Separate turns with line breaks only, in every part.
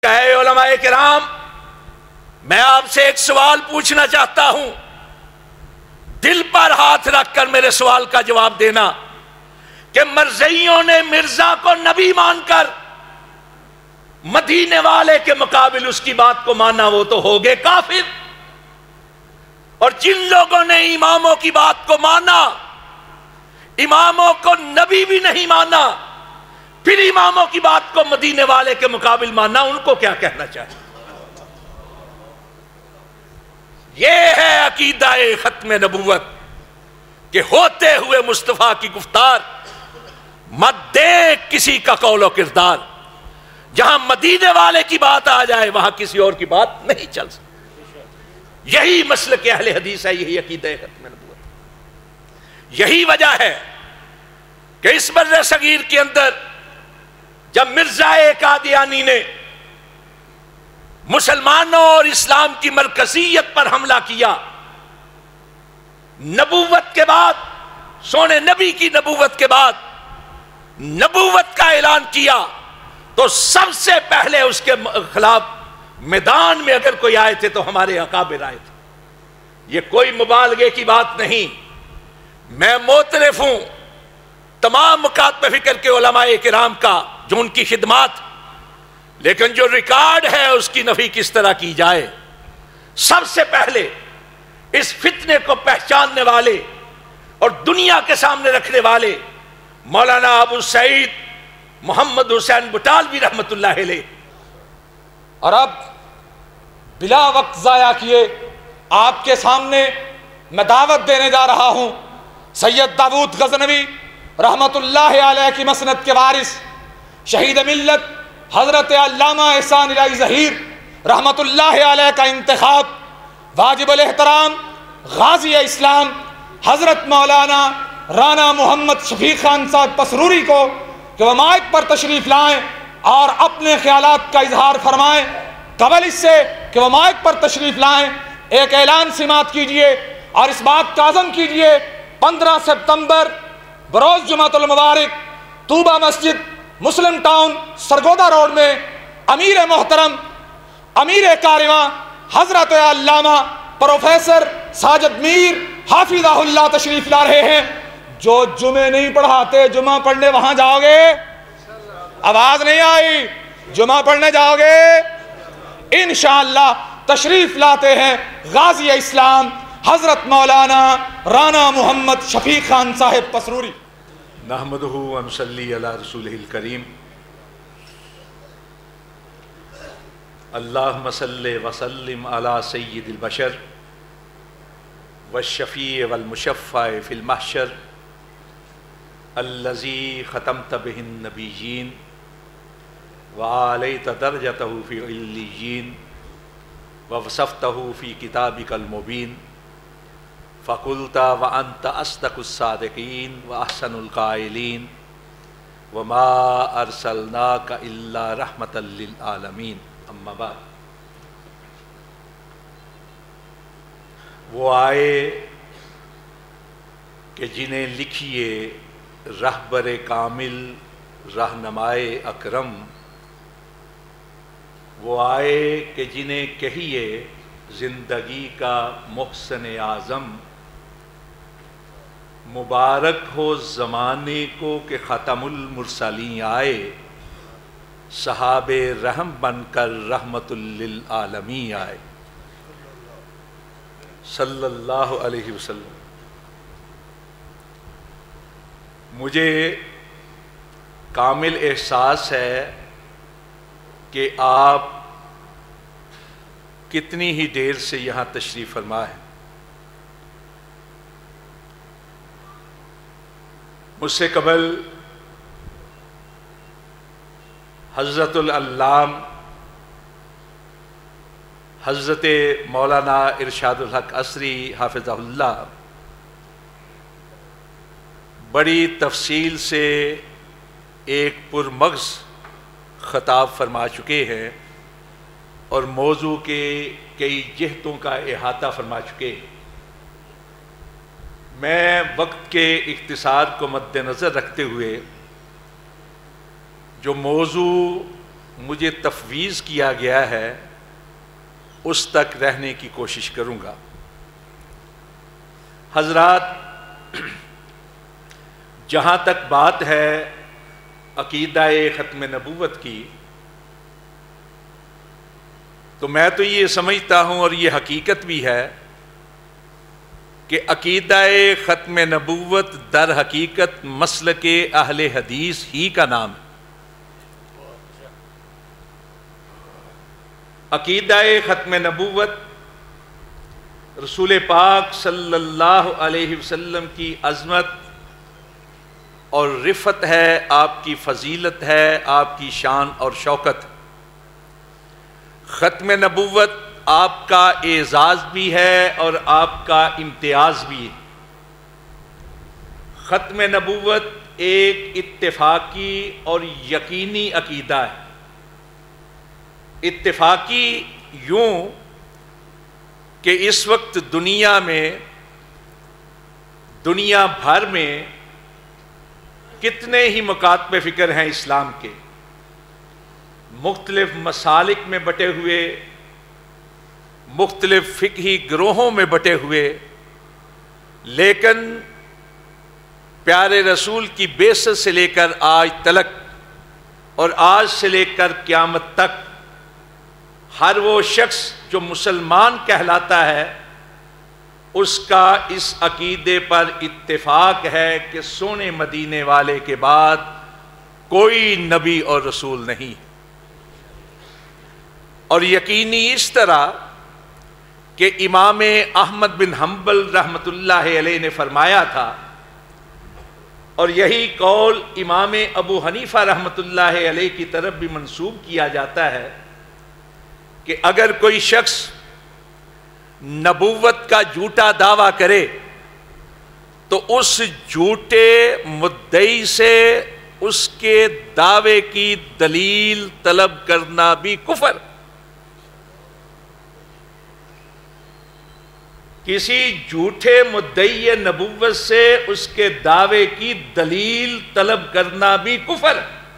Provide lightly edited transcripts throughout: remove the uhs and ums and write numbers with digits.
اے علماء کرام، میں آپ سے ایک سوال پوچھنا چاہتا ہوں، دل پر ہاتھ رکھ کر میرے سوال کا جواب دینا کہ مرزائیوں نے مرزا کو نبی مان کر مدینے والے کے مقابل اس کی بات کو مانا، وہ تو ہو گئے کافر، اور جن لوگوں نے اماموں کی بات کو مانا، اماموں کو نبی بھی نہیں مانا، پھر اماموں کی بات کو مدینے والے کے مقابل مانا، ان کو کیا کہنا چاہیے؟ یہ ہے عقیدہ ختم نبوت کہ ہوتے ہوئے مصطفیٰ کی گفتار مت دیکھ کسی کا قول و کردار، جہاں مدینے والے کی بات آ جائے وہاں کسی اور کی بات نہیں چل سکتی۔ یہی مسلک اہل حدیث ہے، یہی عقیدہ ختم نبوت۔ یہی وجہ ہے کہ اس بر صغیر کے اندر جب مرزا قادیانی نے مسلمانوں اور اسلام کی مرکزیت پر حملہ کیا، نبوت کے بعد، سونے نبی کی نبوت کے بعد نبوت کا اعلان کیا، تو سب سے پہلے اس کے خلاف میدان میں اگر کوئی آئے تھے تو ہمارے اکابر آئے تھے۔ یہ کوئی مبالغے کی بات نہیں، میں معترف ہوں تمام مکاتب فکر کے علماء کرام کا، جو ان کی خدمات، لیکن جو ریکارڈ ہے اس کی نفی کس طرح کی جائے؟ سب سے پہلے اس فتنے کو پہچاننے والے اور دنیا کے سامنے رکھنے والے مولانا ابو سعید محمد حسین بٹالوی رحمت اللہ علیہ۔
اور اب بلا وقت ضائع کیے آپ کے سامنے میں دعوت دینے جا رہا ہوں سید داؤد غزنوی رحمت اللہ علیہ کی مسند کے وارث، شہید ملت حضرت علامہ احسان الہی ظہیر رحمت اللہ علیہ کا انتخاب، واجب الاحترام غازی اسلام حضرت مولانا رانا محمد شفیق خان صاحب پسروری کو کہ وہ مائک پر تشریف لائیں اور اپنے خیالات کا اظہار فرمائیں۔ قبل اس سے کہ وہ مائک پر تشریف لائیں، ایک اعلان سماعت کیجئے اور اس بات کا عزم کیجئے 15 ستمبر بروز جمعۃ المبارک طوبہ مسجد مسلم ٹاؤن سرگودا روڈ میں امیر محترم امیر کارواں حضرت علامہ پروفیسر ساجد میر حافظہ اللہ تشریف لا رہے ہیں۔ جو جمعے نہیں پڑھاتے جمعہ پڑھنے وہاں جاؤ گے؟ آواز نہیں آئی؟ جمعہ پڑھنے جاؤ گے؟ انشاءاللہ تشریف لاتے ہیں غازی اسلام حضرت مولانا رانا محمد شفیق خان صاحب پسروری۔
نحمدہ و نصلی علی رسولہ الکریم، اللہم صلی وسلم علی سید البشر والشفیع والمشفع فی المحشر الذی ختمت بہ النبیین وعلیت درجتہ فی علیین ووصفتہ فی کتابک المبین فقلت وانت اصدق الصادقین واحسن القائلین وما ارسلناک الا رحمتا للعالمین۔ اما بعد، وہ آئے کہ جنہیں لکھیے رہبر کامل رہنمائے اکرم، وہ آئے کہ جنہیں کہیے زندگی کا محسن اعظم، مبارک ہو زمانے کو کہ ختم المرسلین آئے، صحاب رحم بن کر رحمت للعالمین آئے صلی اللہ علیہ وسلم۔ مجھے کامل احساس ہے کہ آپ کتنی ہی دیر سے یہاں تشریف فرما ہے۔ مجھ سے قبل حضرت العلام حضرت مولانا ارشاد الحق عصری حافظہ اللہ بڑی تفصیل سے ایک پرمغز خطاب فرما چکے ہیں اور موضوع کے کئی جہتوں کا احاطہ فرما چکے ہیں۔ میں وقت کے اختصار کو مد نظر رکھتے ہوئے جو موضوع مجھے تفویض کیا گیا ہے اس تک رہنے کی کوشش کروں گا۔ حضرات، جہاں تک بات ہے عقیدہ ختم نبوت کی، تو میں تو یہ سمجھتا ہوں اور یہ حقیقت بھی ہے کہ عقیدہ ختم نبوت در حقیقت مسلک اہل حدیث ہی کا نام ہے۔ عقیدہ ختم نبوت رسول پاک صلی اللہ علیہ وسلم کی عظمت اور رفعت ہے، آپ کی فضیلت ہے، آپ کی شان اور شوکت۔ ختم نبوت آپ کا اعزاز بھی ہے اور آپ کا امتیاز بھی ہے۔ ختم نبوت ایک اتفاقی اور یقینی عقیدہ ہے۔ اتفاقی یوں کہ اس وقت دنیا بھر میں کتنے ہی مکاتب فکر ہیں اسلام کے، مختلف مسالک میں بٹے ہوئے، مختلف فقہی گروہوں میں بٹے ہوئے، لیکن پیارے رسول کی بعثت سے لے کر آج تلک اور آج سے لے کر قیامت تک ہر وہ شخص جو مسلمان کہلاتا ہے اس کا اس عقیدے پر اتفاق ہے کہ سونے مدینے والے کے بعد کوئی نبی اور رسول نہیں، اور یقینی اس طرح کہ امام احمد بن حنبل رحمۃ اللہ علیہ نے فرمایا تھا، اور یہی قول امام ابو حنیفہ رحمۃ اللہ علیہ کی طرف بھی منسوب کیا جاتا ہے کہ اگر کوئی شخص نبوت کا جھوٹا دعویٰ کرے تو اس جھوٹے مدعی سے اس کے دعوے کی دلیل طلب کرنا بھی کفر۔ کسی جھوٹے مدعی نبوت سے اس کے دعوے کی دلیل طلب کرنا بھی کفر۔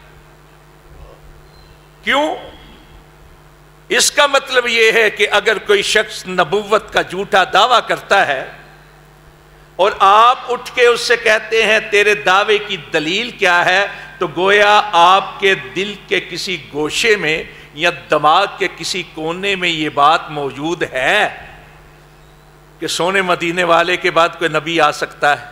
کیوں؟ اس کا مطلب یہ ہے کہ اگر کوئی شخص نبوت کا جھوٹا دعویٰ کرتا ہے اور آپ اٹھ کے اس سے کہتے ہیں تیرے دعوے کی دلیل کیا ہے، تو گویا آپ کے دل کے کسی گوشے میں یا دماغ کے کسی کونے میں یہ بات موجود ہے کہ سونے مدینے والے کے بعد کوئی نبی آ سکتا ہے۔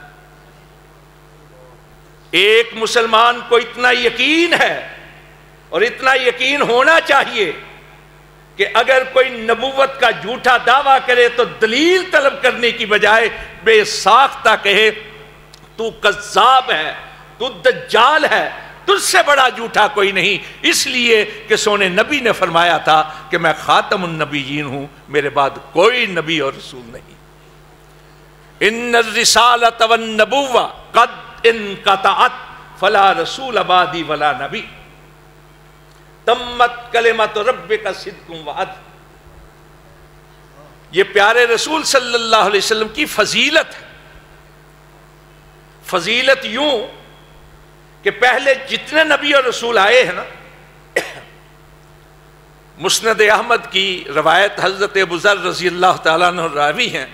ایک مسلمان کو اتنا یقین ہے اور اتنا یقین ہونا چاہیے کہ اگر کوئی نبوت کا جھوٹا دعویٰ کرے تو دلیل طلب کرنے کی بجائے بے ساختہ کہے تو کذاب ہے، تو دجال ہے، تجھ سے بڑا جھوٹا کوئی نہیں، اس لیے کہ سونے نبی نے فرمایا تھا کہ میں خاتم النبیین ہوں، میرے بعد کوئی نبی اور رسول نہیں۔ ان الرسالۃ والنبوہ قد انقطعت فلا رسول بعدی ولا نبی تمت کلمۃ ربک صدق وعدل۔ یہ پیارے رسول صلی اللہ علیہ وسلم کی فضیلت ہے۔ فضیلت یوں کہ پہلے جتنے نبی اور رسول آئے ہیں نا، مسند احمد کی روایت حضرت ابو ذر رضی اللہ تعالیٰ عنہ راوی ہیں،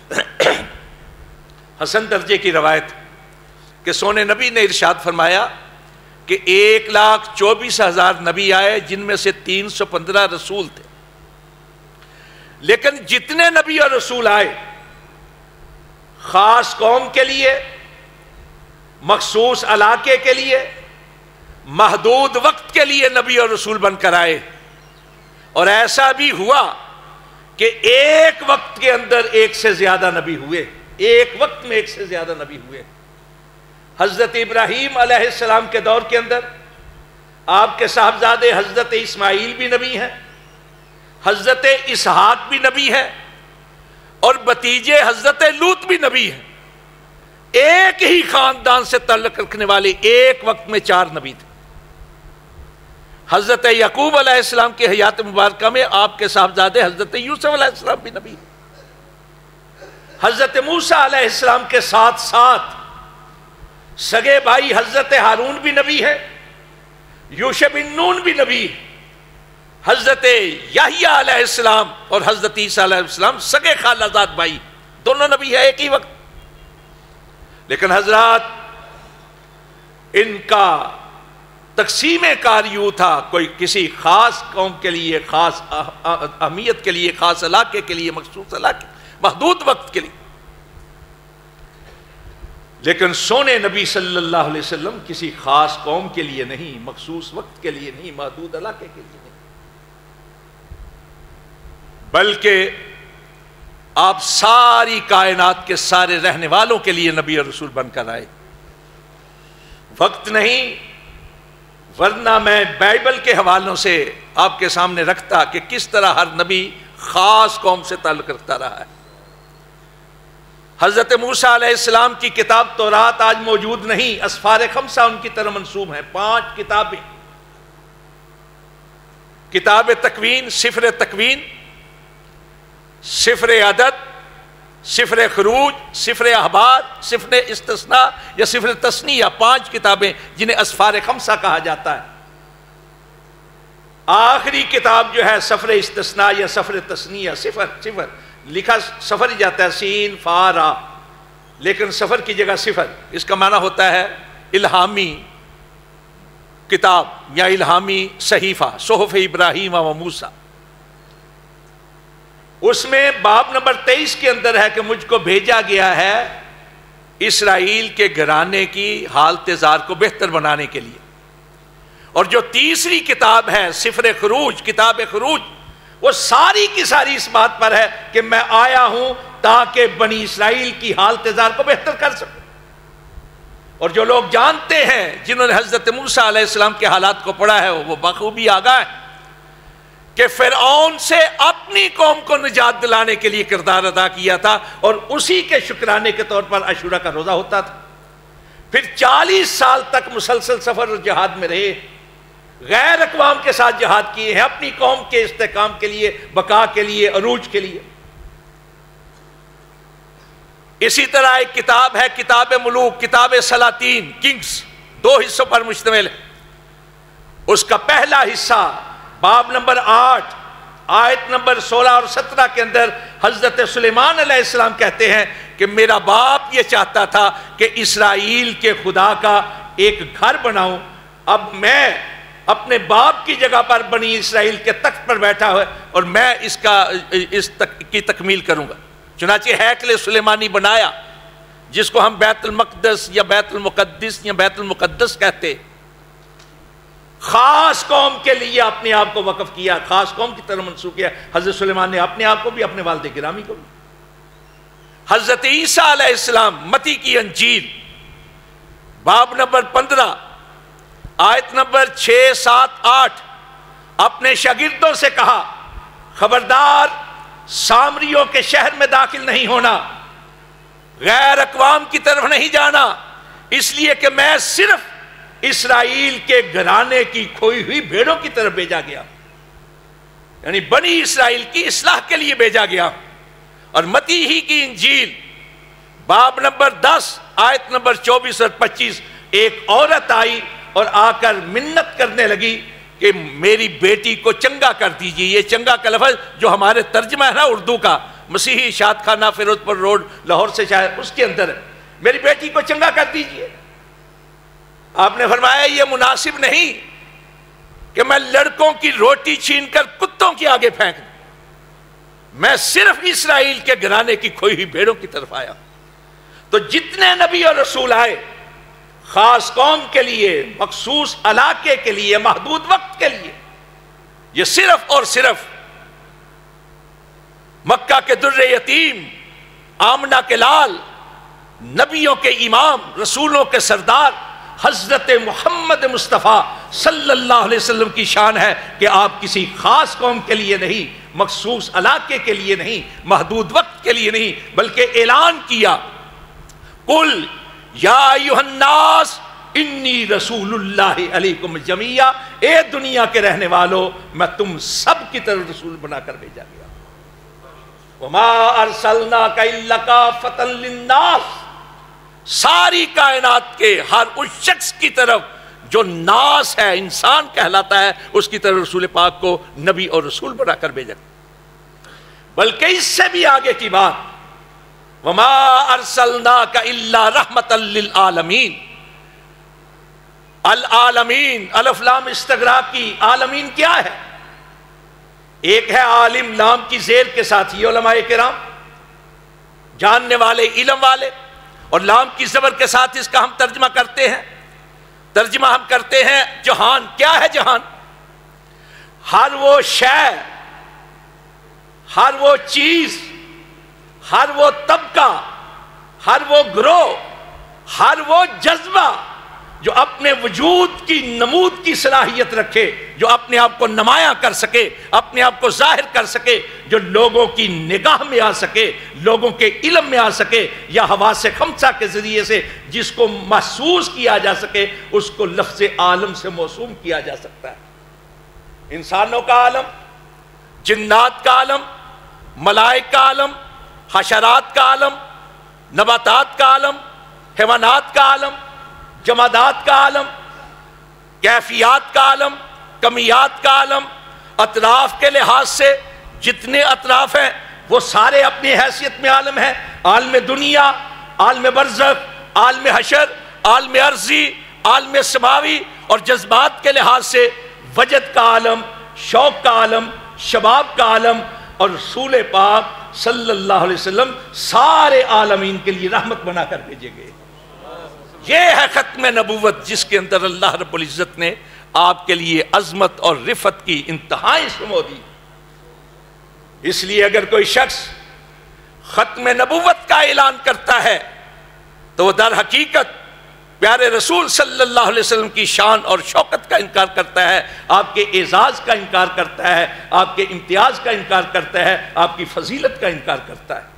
حسن درجے کی روایت، کہ سونے نبی نے ارشاد فرمایا کہ 1,24,000 نبی آئے، جن میں سے 315 رسول تھے، لیکن جتنے نبی اور رسول آئے خاص قوم کے لیے، مخصوص علاقے کے لیے، محدود وقت کے لیے نبی اور رسول بن کر آئے، اور ایسا بھی ہوا کہ ایک وقت کے اندر ایک سے زیادہ نبی ہوئے، ایک وقت میں ایک سے زیادہ نبی ہوئے۔ حضرت ابراہیم علیہ السلام کے دور کے اندر آپ کے صاحبزادے حضرت اسماعیل بھی نبی ہیں، حضرت اسحاق بھی نبی ہے، اور بتیجے حضرت لوط بھی نبی ہیں۔ ایک ہی خاندان سے تعلق رکھنے والے ایک وقت میں 4 نبی تھے۔ حضرت یعقوب علیہ السلام کی حیات مبارکہ میں آپ کے صاحبزادے حضرت یوسف علیہ السلام بھی نبی ہیں۔ حضرت موسیٰ علیہ السلام کے ساتھ ساتھ سگے بھائی حضرت ہارون بھی نبی ہے، یوشع بن نون بھی نبی ہے، حضرت یحییٰ علیہ السلام اور حضرت عیسیٰ علیہ السلام سگے خالہ زاد بھائی، دونوں نبی ہے ایک ہی وقت، لیکن حضرات ان کا تقسیم کار یوں تھا، کوئی کسی خاص قوم کے لیے، خاص اہمیت کے لیے، خاص علاقے کے لیے، مخصوص علاقے، محدود وقت کے لیے، لیکن سونے نبی صلی اللہ علیہ وسلم کسی خاص قوم کے لیے نہیں، مخصوص وقت کے لیے نہیں، محدود علاقے کے لیے نہیں، بلکہ آپ ساری کائنات کے سارے رہنے والوں کے لیے نبی اور رسول بن کر آئے۔ وقت نہیں، ورنہ میں بائبل کے حوالوں سے آپ کے سامنے رکھتا کہ کس طرح ہر نبی خاص قوم سے تعلق رکھتا رہا ہے۔ حضرت موسیٰ علیہ السلام کی کتاب تورات آج موجود نہیں، اسفار خمسہ ان کی طرح منسوب ہیں، 5 کتابیں، کتاب تکوین، سفر تکوین، سفر عدد، سفر خروج، سفر احبار، سفر استثناء یا سفر تثنیہ، 5 کتابیں جنہیں اسفار خمسہ کہا جاتا ہے۔ آخری کتاب جو ہے سفر استثناء یا سفر تثنیہ، صفر لکھا سفر ہی جاتا ہے، سین فا را، لیکن سفر کی جگہ صفر، اس کا معنی ہوتا ہے الہامی کتاب یا الہامی صحیفہ، صحف ابراہیم و موسیٰ۔ اس میں باب نمبر 23 کے اندر ہے کہ مجھ کو بھیجا گیا ہے اسرائیل کے گھرانے کی حالت زار کو بہتر بنانے کے لیے، اور جو تیسری کتاب ہے سفر خروج، کتاب خروج، وہ ساری کی ساری اس بات پر ہے کہ میں آیا ہوں تاکہ بنی اسرائیل کی حالت زار کو بہتر کر سکوں۔ اور جو لوگ جانتے ہیں، جنہوں نے حضرت موسیٰ علیہ السلام کے حالات کو پڑھا ہے، وہ بخوبی آگاہ ہے کہ فرعون سے اپنی قوم کو نجات دلانے کے لیے کردار ادا کیا تھا، اور اسی کے شکرانے کے طور پر عاشورہ کا روزہ ہوتا تھا۔ پھر 40 سال تک مسلسل سفر اور جہاد میں رہے، غیر اقوام کے ساتھ جہاد کیے ہیں، اپنی قوم کے استحکام کے لیے، بقا کے لیے، عروج کے لیے۔ اسی طرح ایک کتاب ہے کتاب ملوک، کتاب سلاطین، کنگز، 2 حصوں پر مشتمل ہے۔ اس کا پہلا حصہ باب نمبر 8 آیت نمبر 16 اور 17 کے اندر حضرت سلیمان علیہ السلام کہتے ہیں کہ میرا باپ یہ چاہتا تھا کہ اسرائیل کے خدا کا ایک گھر بناؤں، اب میں اپنے باپ کی جگہ پر بنی اسرائیل کے تخت پر بیٹھا ہوا اور میں اس کی تکمیل کروں گا۔ چنانچہ ہیکل سلیمانی بنایا، جس کو ہم بیت المقدس یا بیت المقدس یا بیت المقدس کہتے، خاص قوم کے لیے اپنے آپ کو وقف کیا، خاص قوم کی طرح منسوخ کیا۔ حضرت سلیمان نے اپنے آپ کو بھی، اپنے والد گرامی کو بھی۔ حضرت عیسیٰ علیہ السلام، متی کی انجیل، باب نمبر 15 آیت نمبر 6، 7، 8 اپنے شاگردوں سے کہا، خبردار سامریوں کے شہر میں داخل نہیں ہونا، غیر اقوام کی طرف نہیں جانا، اس لیے کہ میں صرف اسرائیل کے گھرانے کی کھوئی ہوئی بھیڑوں کی طرف بھیجا گیا، یعنی بنی اسرائیل کی اصلاح کے لیے بھیجا گیا۔ اور متی ہی کی انجیل باب نمبر 10 آیت نمبر 24 اور 25 ایک عورت آئی اور آ کر منت کرنے لگی کہ میری بیٹی کو چنگا کر دیجیے۔ یہ چنگا کا لفظ جو ہمارے ترجمہ ہے نا اردو کا، مسیحی اشاعت خانہ فیروز پور روڈ لاہور سے شاید، اس کے اندر ہے، میری بیٹی کو چنگا کر دیجیے۔ آپ نے فرمایا یہ مناسب نہیں کہ میں لڑکوں کی روٹی چھین کر کتوں کے آگے پھینک دوں، میں صرف اسرائیل کے گھرانے کی کھوئی ہوئی بھیڑوں کی طرف آیا۔ تو جتنے نبی اور رسول آئے، خاص قوم کے لیے، مخصوص علاقے کے لیے، محدود وقت کے لیے، یہ صرف اور صرف مکہ کے در یتیم، آمنہ کے لال، نبیوں کے امام، رسولوں کے سردار حضرت محمد مصطفیٰ صلی اللہ علیہ وسلم کی شان ہے کہ آپ کسی خاص قوم کے لیے نہیں، مخصوص علاقے کے لیے نہیں، محدود وقت کے لیے نہیں، بلکہ اعلان کیا، قل یا ایھا الناس انی رسول اللہ علیکم جمیعا، اے دنیا کے رہنے والوں میں تم سب کی طرف رسول بنا کر بھیجا گیا۔ وما ارسلناک الا کافۃ للناس، ساری کائنات کے ہر اس شخص کی طرف جو ناس ہے، انسان کہلاتا ہے، اس کی طرف رسول پاک کو نبی اور رسول بنا کر بھیجا۔ بلکہ اس سے بھی آگے کی بات، وما ارسلناک الا رحمۃ للعالمین۔ العالمین، الف لام استغراق کی، عالمین کیا ہے؟ ایک ہے عالم، لام کی زیر کے ساتھ یہ علماء کرام جاننے والے، علم والے، اور لام کی زبر کے ساتھ اس کا ہم ترجمہ کرتے ہیں، ترجمہ ہم کرتے ہیں جہان۔ کیا ہے جہان؟ ہر وہ شے، ہر وہ چیز، ہر وہ طبقہ، ہر وہ گروہ، ہر وہ جذبہ جو اپنے وجود کی نمود کی صلاحیت رکھے، جو اپنے آپ کو نمایاں کر سکے، اپنے آپ کو ظاہر کر سکے، جو لوگوں کی نگاہ میں آ سکے، لوگوں کے علم میں آ سکے، یا حواس خمسہ کے ذریعے سے جس کو محسوس کیا جا سکے، اس کو لفظ عالم سے موسوم کیا جا سکتا ہے۔ انسانوں کا عالم، جنات کا عالم، ملائک کا عالم، حشرات کا عالم، نباتات کا عالم، حیوانات کا عالم، جمادات کا عالم، کیفیات کا عالم، کمیات کا عالم، اطراف کے لحاظ سے جتنے اطراف ہیں وہ سارے اپنی حیثیت میں عالم ہیں۔ عالم دنیا، عالم برزخ، عالم حشر، عالم ارضی، عالم سماوی، اور جذبات کے لحاظ سے وجد کا عالم، شوق کا عالم، شباب کا عالم، اور رسول پاک صلی اللہ علیہ وسلم سارے عالمین کے لیے رحمت بنا کر بھیجے گئے۔ یہ ہے ختم نبوت، جس کے اندر اللہ رب العزت نے آپ کے لیے عظمت اور رفعت کی انتہائی سمو دی۔ اس لیے اگر کوئی شخص ختم نبوت کا اعلان کرتا ہے تو وہ در حقیقت پیارے رسول صلی اللہ علیہ وسلم کی شان اور شوکت کا انکار کرتا ہے، آپ کے اعزاز کا انکار کرتا ہے، آپ کے امتیاز کا انکار کرتا ہے، آپ کی فضیلت کا انکار کرتا ہے۔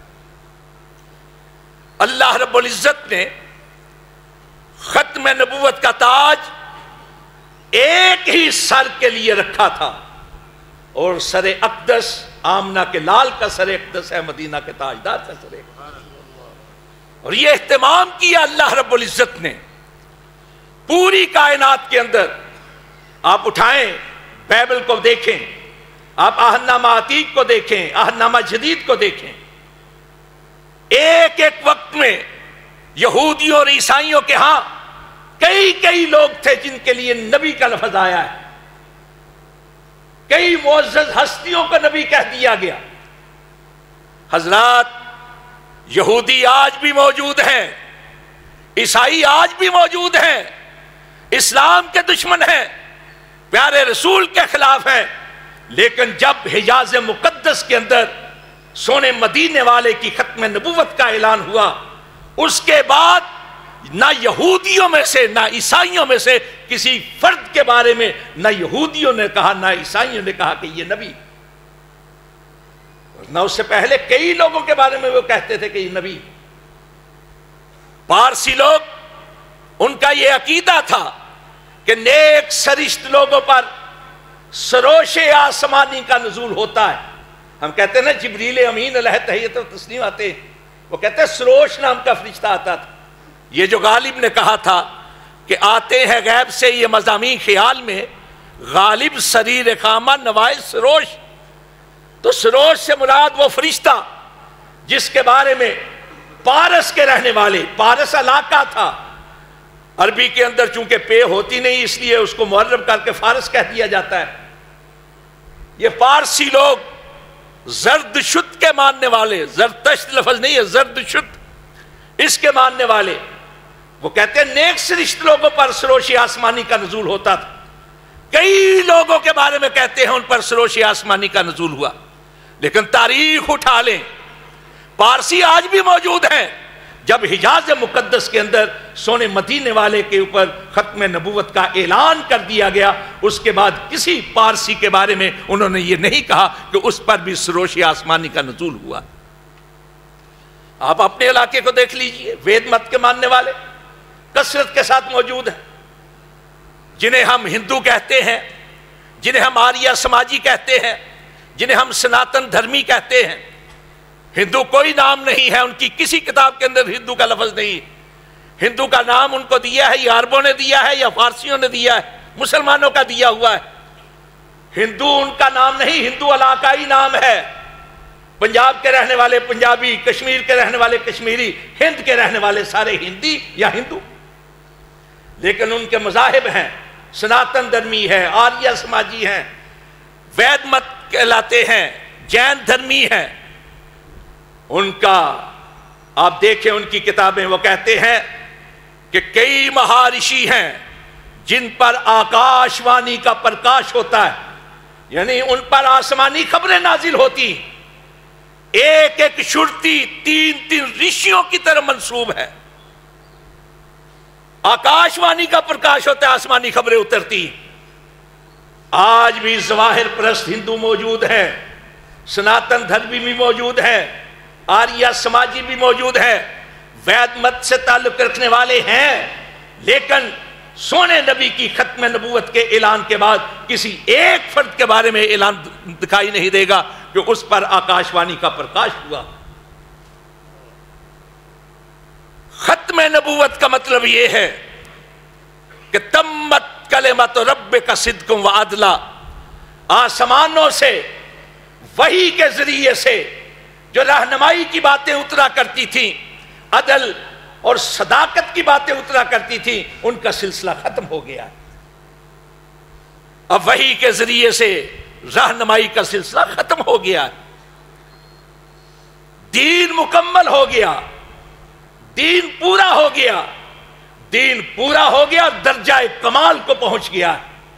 اللہ رب العزت نے ختم نبوت کا تاج ایک ہی سر کے لیے رکھا تھا، اور سر اقدس آمنہ کے لال کا سر اقدس ہے، مدینہ کے تاجدار کا سر اقدس، اور یہ اہتمام کیا اللہ رب العزت نے پوری کائنات کے اندر۔ آپ اٹھائیں بائبل کو دیکھیں، آپ عہد نامہ عتیق کو دیکھیں، عہد نامہ جدید کو دیکھیں، ایک ایک وقت میں یہودیوں اور عیسائیوں کے ہاں کئی لوگ تھے جن کے لیے نبی کا لفظ آیا ہے، کئی معزز ہستیوں کو نبی کہہ دیا گیا۔ حضرات، یہودی آج بھی موجود ہیں، عیسائی آج بھی موجود ہیں، اسلام کے دشمن ہیں، پیارے رسول کے خلاف ہیں، لیکن جب حجاز مقدس کے اندر سونے مدینے والے کی ختم نبوت کا اعلان ہوا، اس کے بعد نہ یہودیوں میں سے نہ عیسائیوں میں سے کسی فرد کے بارے میں نہ یہودیوں نے کہا نہ عیسائیوں نے کہا کہ یہ نبی، نہ اس سے پہلے کئی لوگوں کے بارے میں وہ کہتے تھے کہ یہ نبی۔ پارسی لوگ، ان کا یہ عقیدہ تھا کہ نیک سرشت لوگوں پر سروش آسمانی کا نزول ہوتا ہے۔ ہم کہتے ہیں نا جبریل امین علیہ تحیت و تسلیم آتے ہیں، وہ کہتے ہیں سروش نام کا فرشتہ آتا تھا۔ یہ جو غالب نے کہا تھا کہ آتے ہیں غیب سے یہ مضامین خیال میں، غالب سریر خامہ نوائے سروش، تو سروش سے مراد وہ فرشتہ جس کے بارے میں پارس کے رہنے والے، پارس علاقہ تھا، عربی کے اندر چونکہ پے ہوتی نہیں اس لیے اس کو معرب کر کے فارس کہہ دیا جاتا ہے۔ یہ پارسی لوگ زردشت کے ماننے والے، زرتشت لفظ نہیں ہے، زردشت اس کے ماننے والے، وہ کہتے ہیں نیک سرشت لوگوں پر سروش آسمانی کا نزول ہوتا تھا۔ کئی لوگوں کے بارے میں کہتے ہیں ان پر سروش آسمانی کا نزول ہوا، لیکن تاریخ اٹھا لیں، پارسی آج بھی موجود ہیں۔ جب حجاز مقدس کے اندر سونے مدینے والے کے اوپر ختم نبوت کا اعلان کر دیا گیا، اس کے بعد کسی پارسی کے بارے میں انہوں نے یہ نہیں کہا کہ اس پر بھی سروش آسمانی کا نزول ہوا۔ آپ اپنے علاقے کو دیکھ لیجئے، وید مت کے ماننے والے کثرت کے ساتھ موجود ہیں، جنہیں ہم ہندو کہتے ہیں، جنہیں ہم آریہ سماجی کہتے ہیں، جنہیں ہم سناتن دھرمی کہتے ہیں۔ ہندو کوئی نام نہیں ہے، ان کی کسی کتاب کے اندر ہندو کا لفظ نہیں، ہندو کا نام ان کو دیا ہے یا عربوں نے دیا ہے یا فارسیوں نے دیا ہے؟ مسلمانوں کا دیا ہوا ہے۔ ہندو ان کا نام نہیں، ہندو علاقائی نام ہے۔ پنجاب کے رہنے والے پنجابی، کشمیر کے رہنے والے کشمیری، ہند کے رہنے والے سارے ہندی یا ہندو، لیکن ان کے مذاہب ہیں، سناتن دھرمی ہے، آریہ سماجی ہیں، وید مت کہلاتے ہیں، جین دھرمی ہیں۔ ان کا آپ دیکھیں ان کی کتابیں، وہ کہتے ہیں کہ کئی مہارشی ہیں جن پر آکاش وانی کا پرکاش ہوتا ہے، یعنی ان پر آسمانی خبریں نازل ہوتی، ایک ایک شرتی تین تین رشیوں کی طرح منسوب ہے۔ آکاش وانی کا پرکاش ہوتا ہے، آسمانی خبریں اترتی۔ آج بھی ظواہر پرست ہندو موجود ہیں، سناتن دھرمی بھی موجود ہیں، آریہ سماجی بھی موجود ہے، وید مت سے تعلق رکھنے والے ہیں، لیکن سونے نبی کی ختم نبوت کے اعلان کے بعد کسی ایک فرد کے بارے میں اعلان دکھائی نہیں دے گا کہ اس پر آکاش وانی کا پرکاش ہوا۔ ختم نبوت کا مطلب یہ ہے کہ تمت کلمت ربک صدقا وعدلا، آسمانوں سے وحی کے ذریعے سے جو رہنمائی کی باتیں اترا کرتی تھیں، عدل اور صداقت کی باتیں اترا کرتی تھیں، ان کا سلسلہ ختم ہو گیا۔ اب وحی کے ذریعے سے رہنمائی کا سلسلہ ختم ہو گیا، دین مکمل ہو گیا، دین پورا ہو گیا، دین پورا ہو گیا، درجہ کمال کو پہنچ گیا۔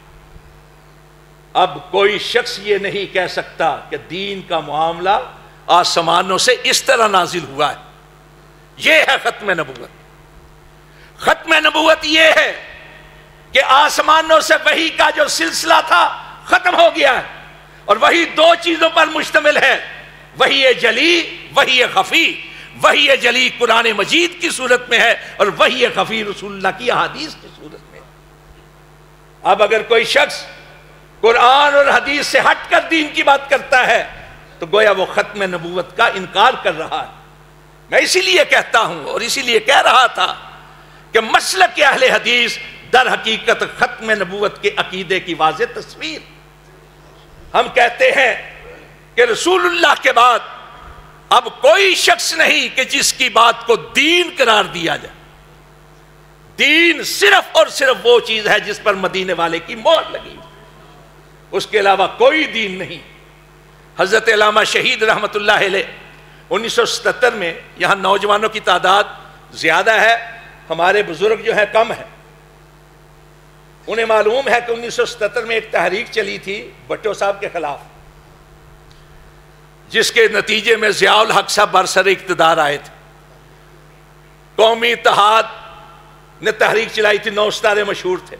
اب کوئی شخص یہ نہیں کہہ سکتا کہ دین کا معاملہ آسمانوں سے اس طرح نازل ہوا ہے۔ یہ ہے ختم نبوت۔ ختم نبوت یہ ہے کہ آسمانوں سے وحی کا جو سلسلہ تھا ختم ہو گیا ہے، اور وحی دو چیزوں پر مشتمل ہے، وحی جلی، وحی خفی۔ وحی جلی قرآن مجید کی صورت میں ہے، اور وحی خفی رسول اللہ کی احادیث کی صورت میں ہے۔ اب اگر کوئی شخص قرآن اور حدیث سے ہٹ کر دین کی بات کرتا ہے تو گویا وہ ختم نبوت کا انکار کر رہا ہے۔ میں اسی لیے کہتا ہوں اور اسی لیے کہہ رہا تھا کہ مسلک اہل حدیث در حقیقت ختم نبوت کے عقیدے کی واضح تصویر۔ ہم کہتے ہیں کہ رسول اللہ کے بعد اب کوئی شخص نہیں کہ جس کی بات کو دین قرار دیا جائے۔ دین صرف اور صرف وہ چیز ہے جس پر مدینے والے کی مہر لگی، اس کے علاوہ کوئی دین نہیں۔ حضرت علامہ شہید رحمت اللہ علیہ 1977 میں، یہاں نوجوانوں کی تعداد زیادہ ہے، ہمارے بزرگ جو ہیں کم ہیں، انہیں معلوم ہے کہ 1977 میں ایک تحریک چلی تھی بھٹو صاحب کے خلاف، جس کے نتیجے میں ضیاء الحق صاحب برسر اقتدار آئے تھے۔ قومی اتحاد نے تحریک چلائی تھی، 9 ستارے مشہور تھے۔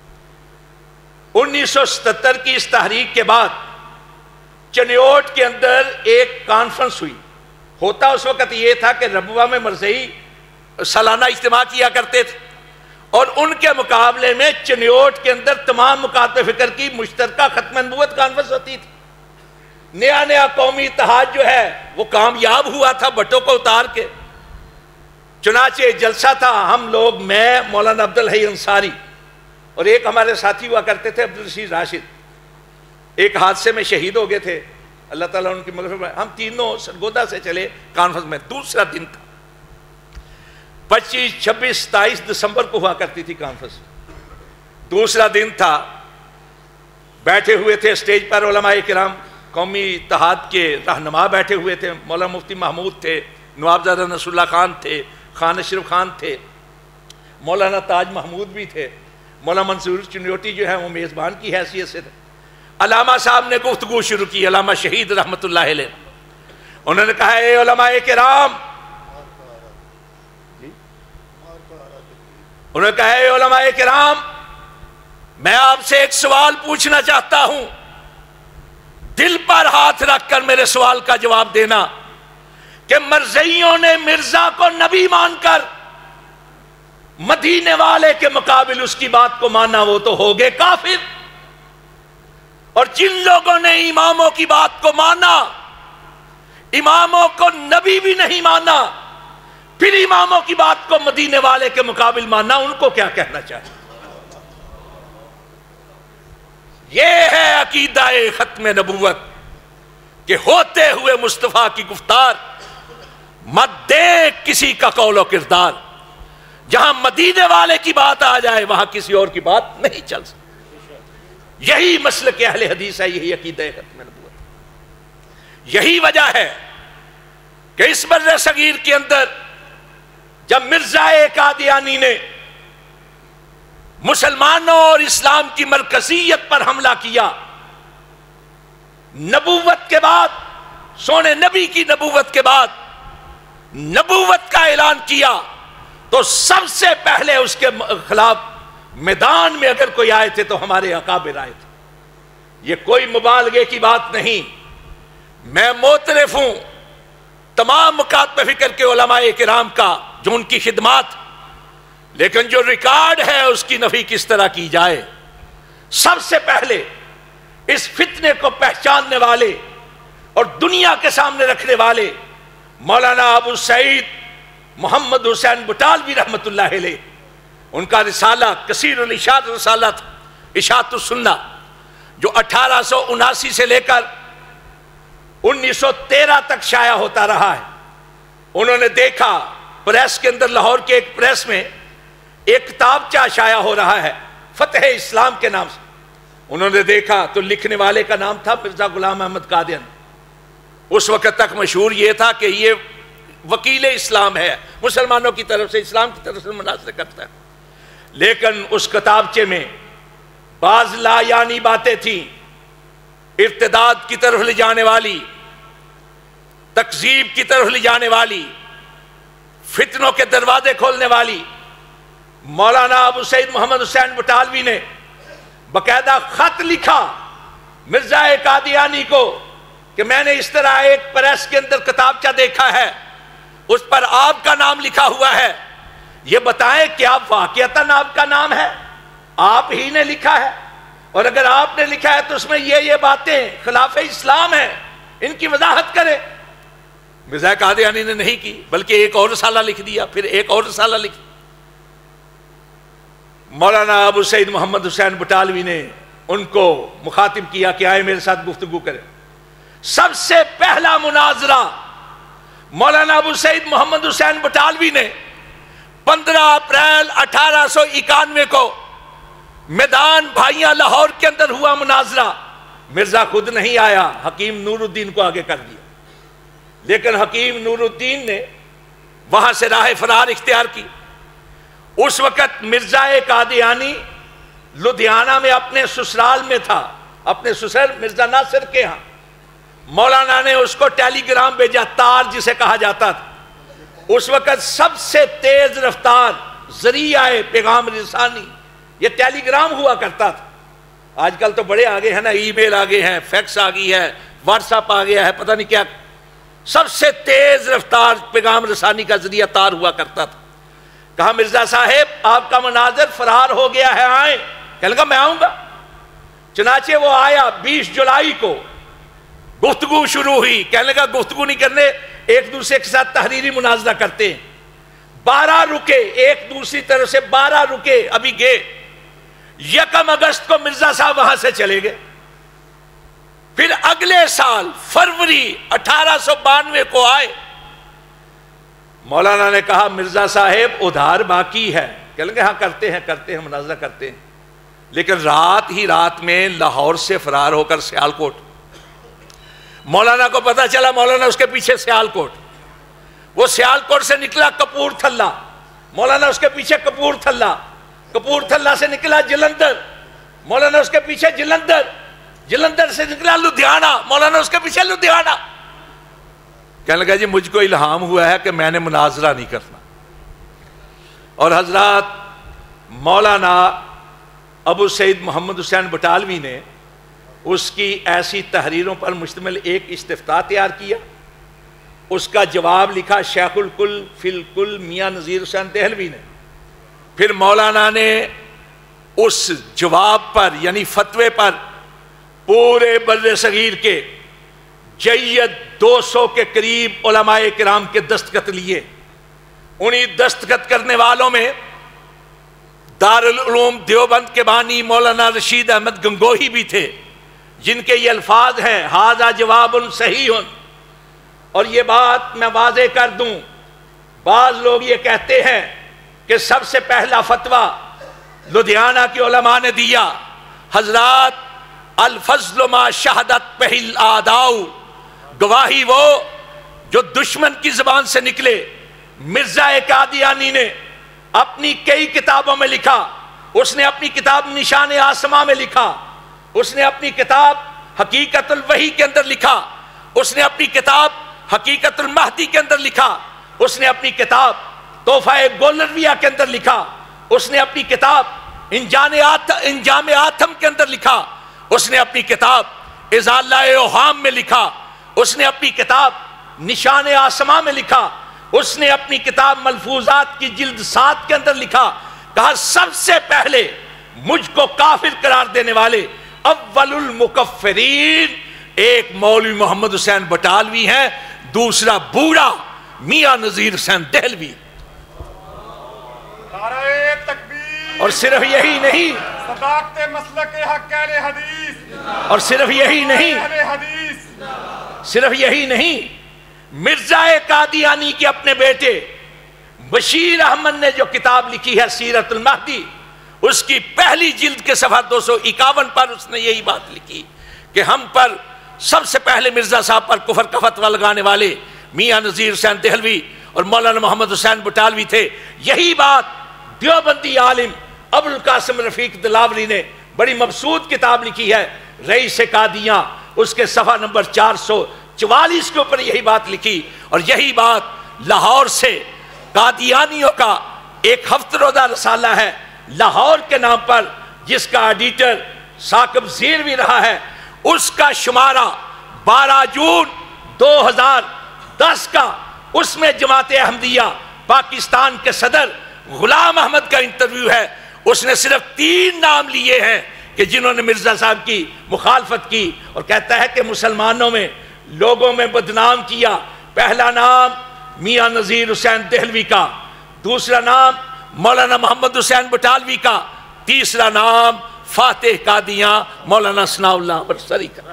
1977 کی اس تحریک کے بعد چنیوٹ کے اندر ایک کانفرنس ہوئی۔ ہوتا اس وقت یہ تھا کہ ربوہ میں مرزئی سالانہ اجتماع کیا کرتے تھے، اور ان کے مقابلے میں چنیوٹ کے اندر تمام مکاتب فکر کی مشترکہ ختم نبوت کانفرنس ہوتی تھی۔ نیا قومی اتحاد جو ہے وہ کامیاب ہوا تھا بھٹو کو اتار کے۔ چنانچہ جلسہ تھا، ہم لوگ، میں، مولانا عبدالحی انصاری اور ایک ہمارے ساتھی ہوا کرتے تھے عبدالرشید راشد، ایک حادثے میں شہید ہو گئے تھے، اللہ تعالیٰ ان کی مغفرت میں۔ ہم تینوں سرگودا سے چلے کانفرنس میں۔ دوسرا دن تھا، 25، 26، 27 دسمبر کو ہوا کرتی تھی کانفرنس۔ دوسرا دن تھا، بیٹھے ہوئے تھے اسٹیج پر علماء کرام، قومی اتحاد کے رہنما بیٹھے ہوئے تھے، مولانا مفتی محمود تھے، نوابزادہ نصر اللہ خان تھے، خان اشرف خان تھے، مولانا تاج محمود بھی تھے، مولانا منصور چنیوٹی جو ہے وہ میزبان کی حیثیت سے تھے۔ علامہ صاحب نے گفتگو شروع کی، علامہ شہید رحمت اللہ علیہ، انہوں نے کہا، اے علماء کرام، انہوں نے کہا، اے علماء کرام، میں آپ سے ایک سوال پوچھنا چاہتا ہوں، دل پر ہاتھ رکھ کر میرے سوال کا جواب دینا، کہ مرزائیوں نے مرزا کو نبی مان کر مدینے والے کے مقابل اس کی بات کو مانا، وہ تو ہو گئے کافر، اور جن لوگوں نے اماموں کی بات کو مانا، اماموں کو نبی بھی نہیں مانا، پھر اماموں کی بات بات کو مدینے والے کے مقابل ماننا، ان کو کیا کہنا چاہیے؟ یہ ہے عقیدہ ختم نبوت کہ ہوتے ہوئے مصطفیٰ کی گفتار مت دیکھ کسی کا قول و کردار، جہاں مدینے والے کی بات آ جائے وہاں کسی اور کی بات نہیں چل سکتی۔ یہی مسلک اہل حدیث ہے، یہی عقیدہ ختم نبوت۔ یہی وجہ ہے کہ اس بر صغیر کے اندر جب مرزا قادیانی نے مسلمانوں اور اسلام کی مرکزیت پر حملہ کیا، نبوت کے بعد، سونے نبی کی نبوت کے بعد نبوت کا اعلان کیا، تو سب سے پہلے اس کے خلاف میدان میں اگر کوئی آئے تھے تو ہمارے اکابر آئے تھے۔ یہ کوئی مبالغے کی بات نہیں، میں معترف ہوں تمام مکاتب فکر کے علماء کرام کا جو ان کی خدمات، لیکن جو ریکارڈ ہے اس کی نفی کس طرح کی جائے؟ سب سے پہلے اس فتنے کو پہچاننے والے اور دنیا کے سامنے رکھنے والے مولانا ابو سعید محمد حسین بٹالوی رحمت اللہ علیہ، ان کا رسالہ کثیر الاشاعت رسالہ تھا، اشاعت السنہ، جو 1879 سے لے کر 1913 تک شائع ہوتا رہا ہے۔ انہوں نے دیکھا پریس کے اندر، لاہور کے ایک پریس میں ایک کتابچہ شائع ہو رہا ہے فتح اسلام کے نام سے، انہوں نے دیکھا تو لکھنے والے کا نام تھا مرزا غلام احمد قادیانی۔ اس وقت تک مشہور یہ تھا کہ یہ وکیل اسلام ہے، مسلمانوں کی طرف سے، اسلام کی طرف سے مناظرے کرتا ہے، لیکن اس کتابچے میں بعض لا یعنی باتیں تھیں، ارتداد کی طرف لے جانے والی، تکذیب کی طرف لے جانے والی، فتنوں کے دروازے کھولنے والی۔ مولانا ابو سعید محمد حسین بٹالوی نے باقاعدہ خط لکھا مرزا قادیانی کو کہ میں نے اس طرح ایک پریس کے اندر کتابچہ دیکھا ہے، اس پر آپ کا نام لکھا ہوا ہے، یہ بتائیں کیا واقعتاً آپ کا نام ہے؟ آپ ہی نے لکھا ہے، اور اگر آپ نے لکھا ہے تو اس میں یہ باتیں خلاف اسلام ہیں، ان کی وضاحت کرے۔ مرزا قادیانی نے نہیں کی، بلکہ ایک اور رسالہ لکھ دیا، پھر ایک اور رسالہ لکھ دیا۔ مولانا ابو سعید محمد حسین بٹالوی نے ان کو مخاطب کیا کہ آئے میرے ساتھ گفتگو کریں۔ سب سے پہلا مناظرہ مولانا ابو سعید محمد حسین بٹالوی نے 15 اپریل 1891 کو میدان بھائیاں لاہور کے اندر ہوا مناظرہ۔ مرزا خود نہیں آیا، حکیم نور الدین کو آگے کر دیا، لیکن حکیم نور الدین نے وہاں سے راہ فرار اختیار کی۔ اس وقت مرزا قادیانی لدھیانہ میں اپنے سسرال میں تھا، اپنے سسر مرزا ناصر کے ہاں۔ مولانا نے اس کو ٹیلی گرام بھیجا، تار جسے کہا جاتا تھا، اس وقت سب سے تیز رفتار ذریعہ پیغام رسانی یہ ٹیلی گرام ہوا کرتا تھا۔ آج کل تو بڑے آگے ہیں نا، ای میل آگے ہیں، فیکس آگئی ہے، واٹس ایپ آ گیا ہے، پتہ نہیں کیا۔ سب سے تیز رفتار پیغام رسانی کا ذریعہ تار ہوا کرتا تھا۔ کہا مرزا صاحب آپ کا مناظر فرار ہو گیا ہے، آئیں۔ کہنے لگا میں آؤں گا۔ چنانچہ وہ آیا، 20 جولائی کو گفتگو شروع ہوئی۔ کہنے لگا گفتگو نہیں کرنے، ایک دوسرے کے ساتھ تحریری مناظرہ کرتے ہیں۔ 12 رکے، ایک دوسری طرف سے 12 رکے، ابھی گئے۔ 1 اگست کو مرزا صاحب وہاں سے چلے گئے۔ پھر اگلے سال فروری 1892 کو آئے۔ مولانا نے کہا مرزا صاحب ادھار باقی ہے۔ کہنے لگے ہاں کرتے ہیں مناظرہ کرتے ہیں، لیکن رات ہی رات میں لاہور سے فرار ہو کر سیالکوٹ۔ مولانا کو پتا چلا، مولانا اس کے پیچھے سیالکوٹ، وہ سیالکوٹ سے نکلا کپور تھلہ، مولانا اس کے پیچھے کپور تھلہ، کپور تھلہ سے نکلا جلندر، مولانا اس کے پیچھے جلندر، جلندر سے نکلا لدھیانہ، مولانا اس کے پیچھے لدھیانہ۔ کہنے لگا جی مجھ کو الہام ہوا ہے کہ میں نے مناظرہ نہیں کرنا۔ اور حضرات مولانا ابو سعید محمد حسین بٹالوی نے اس کی ایسی تحریروں پر مشتمل ایک استفتاء تیار کیا، اس کا جواب لکھا شیخ الکل فی الکل میاں نذیر حسین دہلوی نے۔ پھر مولانا نے اس جواب پر یعنی فتوے پر پورے بر صغیر کے جید 200 کے قریب علماء کرام کے دستخط لیے۔ انہی دستخط کرنے والوں میں دارالعلوم دیوبند کے بانی مولانا رشید احمد گنگوہی بھی تھے، جن کے یہ الفاظ ہیں ھذا جواب صحیح۔ اور یہ بات میں واضح کر دوں، بعض لوگ یہ کہتے ہیں کہ سب سے پہلا فتویٰ لدھیانہ کے علماء نے دیا، حضرات الفضل ما شہدت پہل آداؤ، گواہی وہ جو دشمن کی زبان سے نکلے۔ مرزا قادیانی نے اپنی کئی کتابوں میں لکھا، اس نے اپنی کتاب نشان آسماں میں لکھا، اس نے اپنی کتاب حقیقت الوحی کے اندر لکھا، اس نے اپنی کتاب حقیقت المہدی کے اندر لکھا، اس نے اپنی کتاب تحفہ گولرویہ کے اندر لکھا، اس نے اپنی کتاب انجام آتم کے اندر لکھا، اس نے اپنی کتاب ازالہ اوہام میں لکھا، اس نے اپنی کتاب نشان آسماں میں لکھا، اس نے اپنی کتاب ملفوظات کی جلد 7 کے اندر لکھا، کہا سب سے پہلے مجھ کو کافر قرار دینے والے اول المکفرین ایک مولوی محمد حسین بٹالوی ہیں، دوسرا بوڑھا میاں نذیر حسین دہلوی۔
نعرہ تکبیر،
اور صرف یہی نہیں،
صداقت مسلک حق اہل حدیث،
اور صرف یہی نہیں،
اہل حدیث،
صرف یہی نہیں، مرزا قادیانی کے اپنے بیٹے بشیر احمد نے جو کتاب لکھی ہے سیرت المہدی، اس کی پہلی جلد کے صفحہ 251 پر اس نے یہی بات لکھی کہ ہم پر سب سے پہلے مرزا صاحب پر کفر کا فتویٰ لگانے والے میاں نذیر حسین دہلوی اور مولانا محمد حسین بٹالوی تھے۔ یہی بات دیوبندی عالم ابوالقاسم رفیق دلاوری نے بڑی مبسوط کتاب لکھی ہے رئیس قادیاں، اس کے صفحہ نمبر 444 کے اوپر یہی بات لکھی۔ اور یہی بات لاہور سے قادیانیوں کا ایک ہفتہ روزہ رسالہ ہے لاہور کے نام پر، جس کا ایڈیٹر ثاقب زیر بھی رہا ہے، اس کا شمارہ 12 جون 2010 کا، اس میں جماعت احمدیہ پاکستان کے صدر غلام احمد کا انٹرویو ہے۔ اس نے صرف 3 نام لیے ہیں کہ جنہوں نے مرزا صاحب کی مخالفت کی، اور کہتا ہے کہ مسلمانوں میں لوگوں میں بدنام کیا۔ پہلا نام میاں نذیر حسین دہلوی کا، دوسرا نام مولانا محمد حسین بٹالوی کا، تیسرا نام فاتح قادیاں مولانا ثناء اللہ برسری کا۔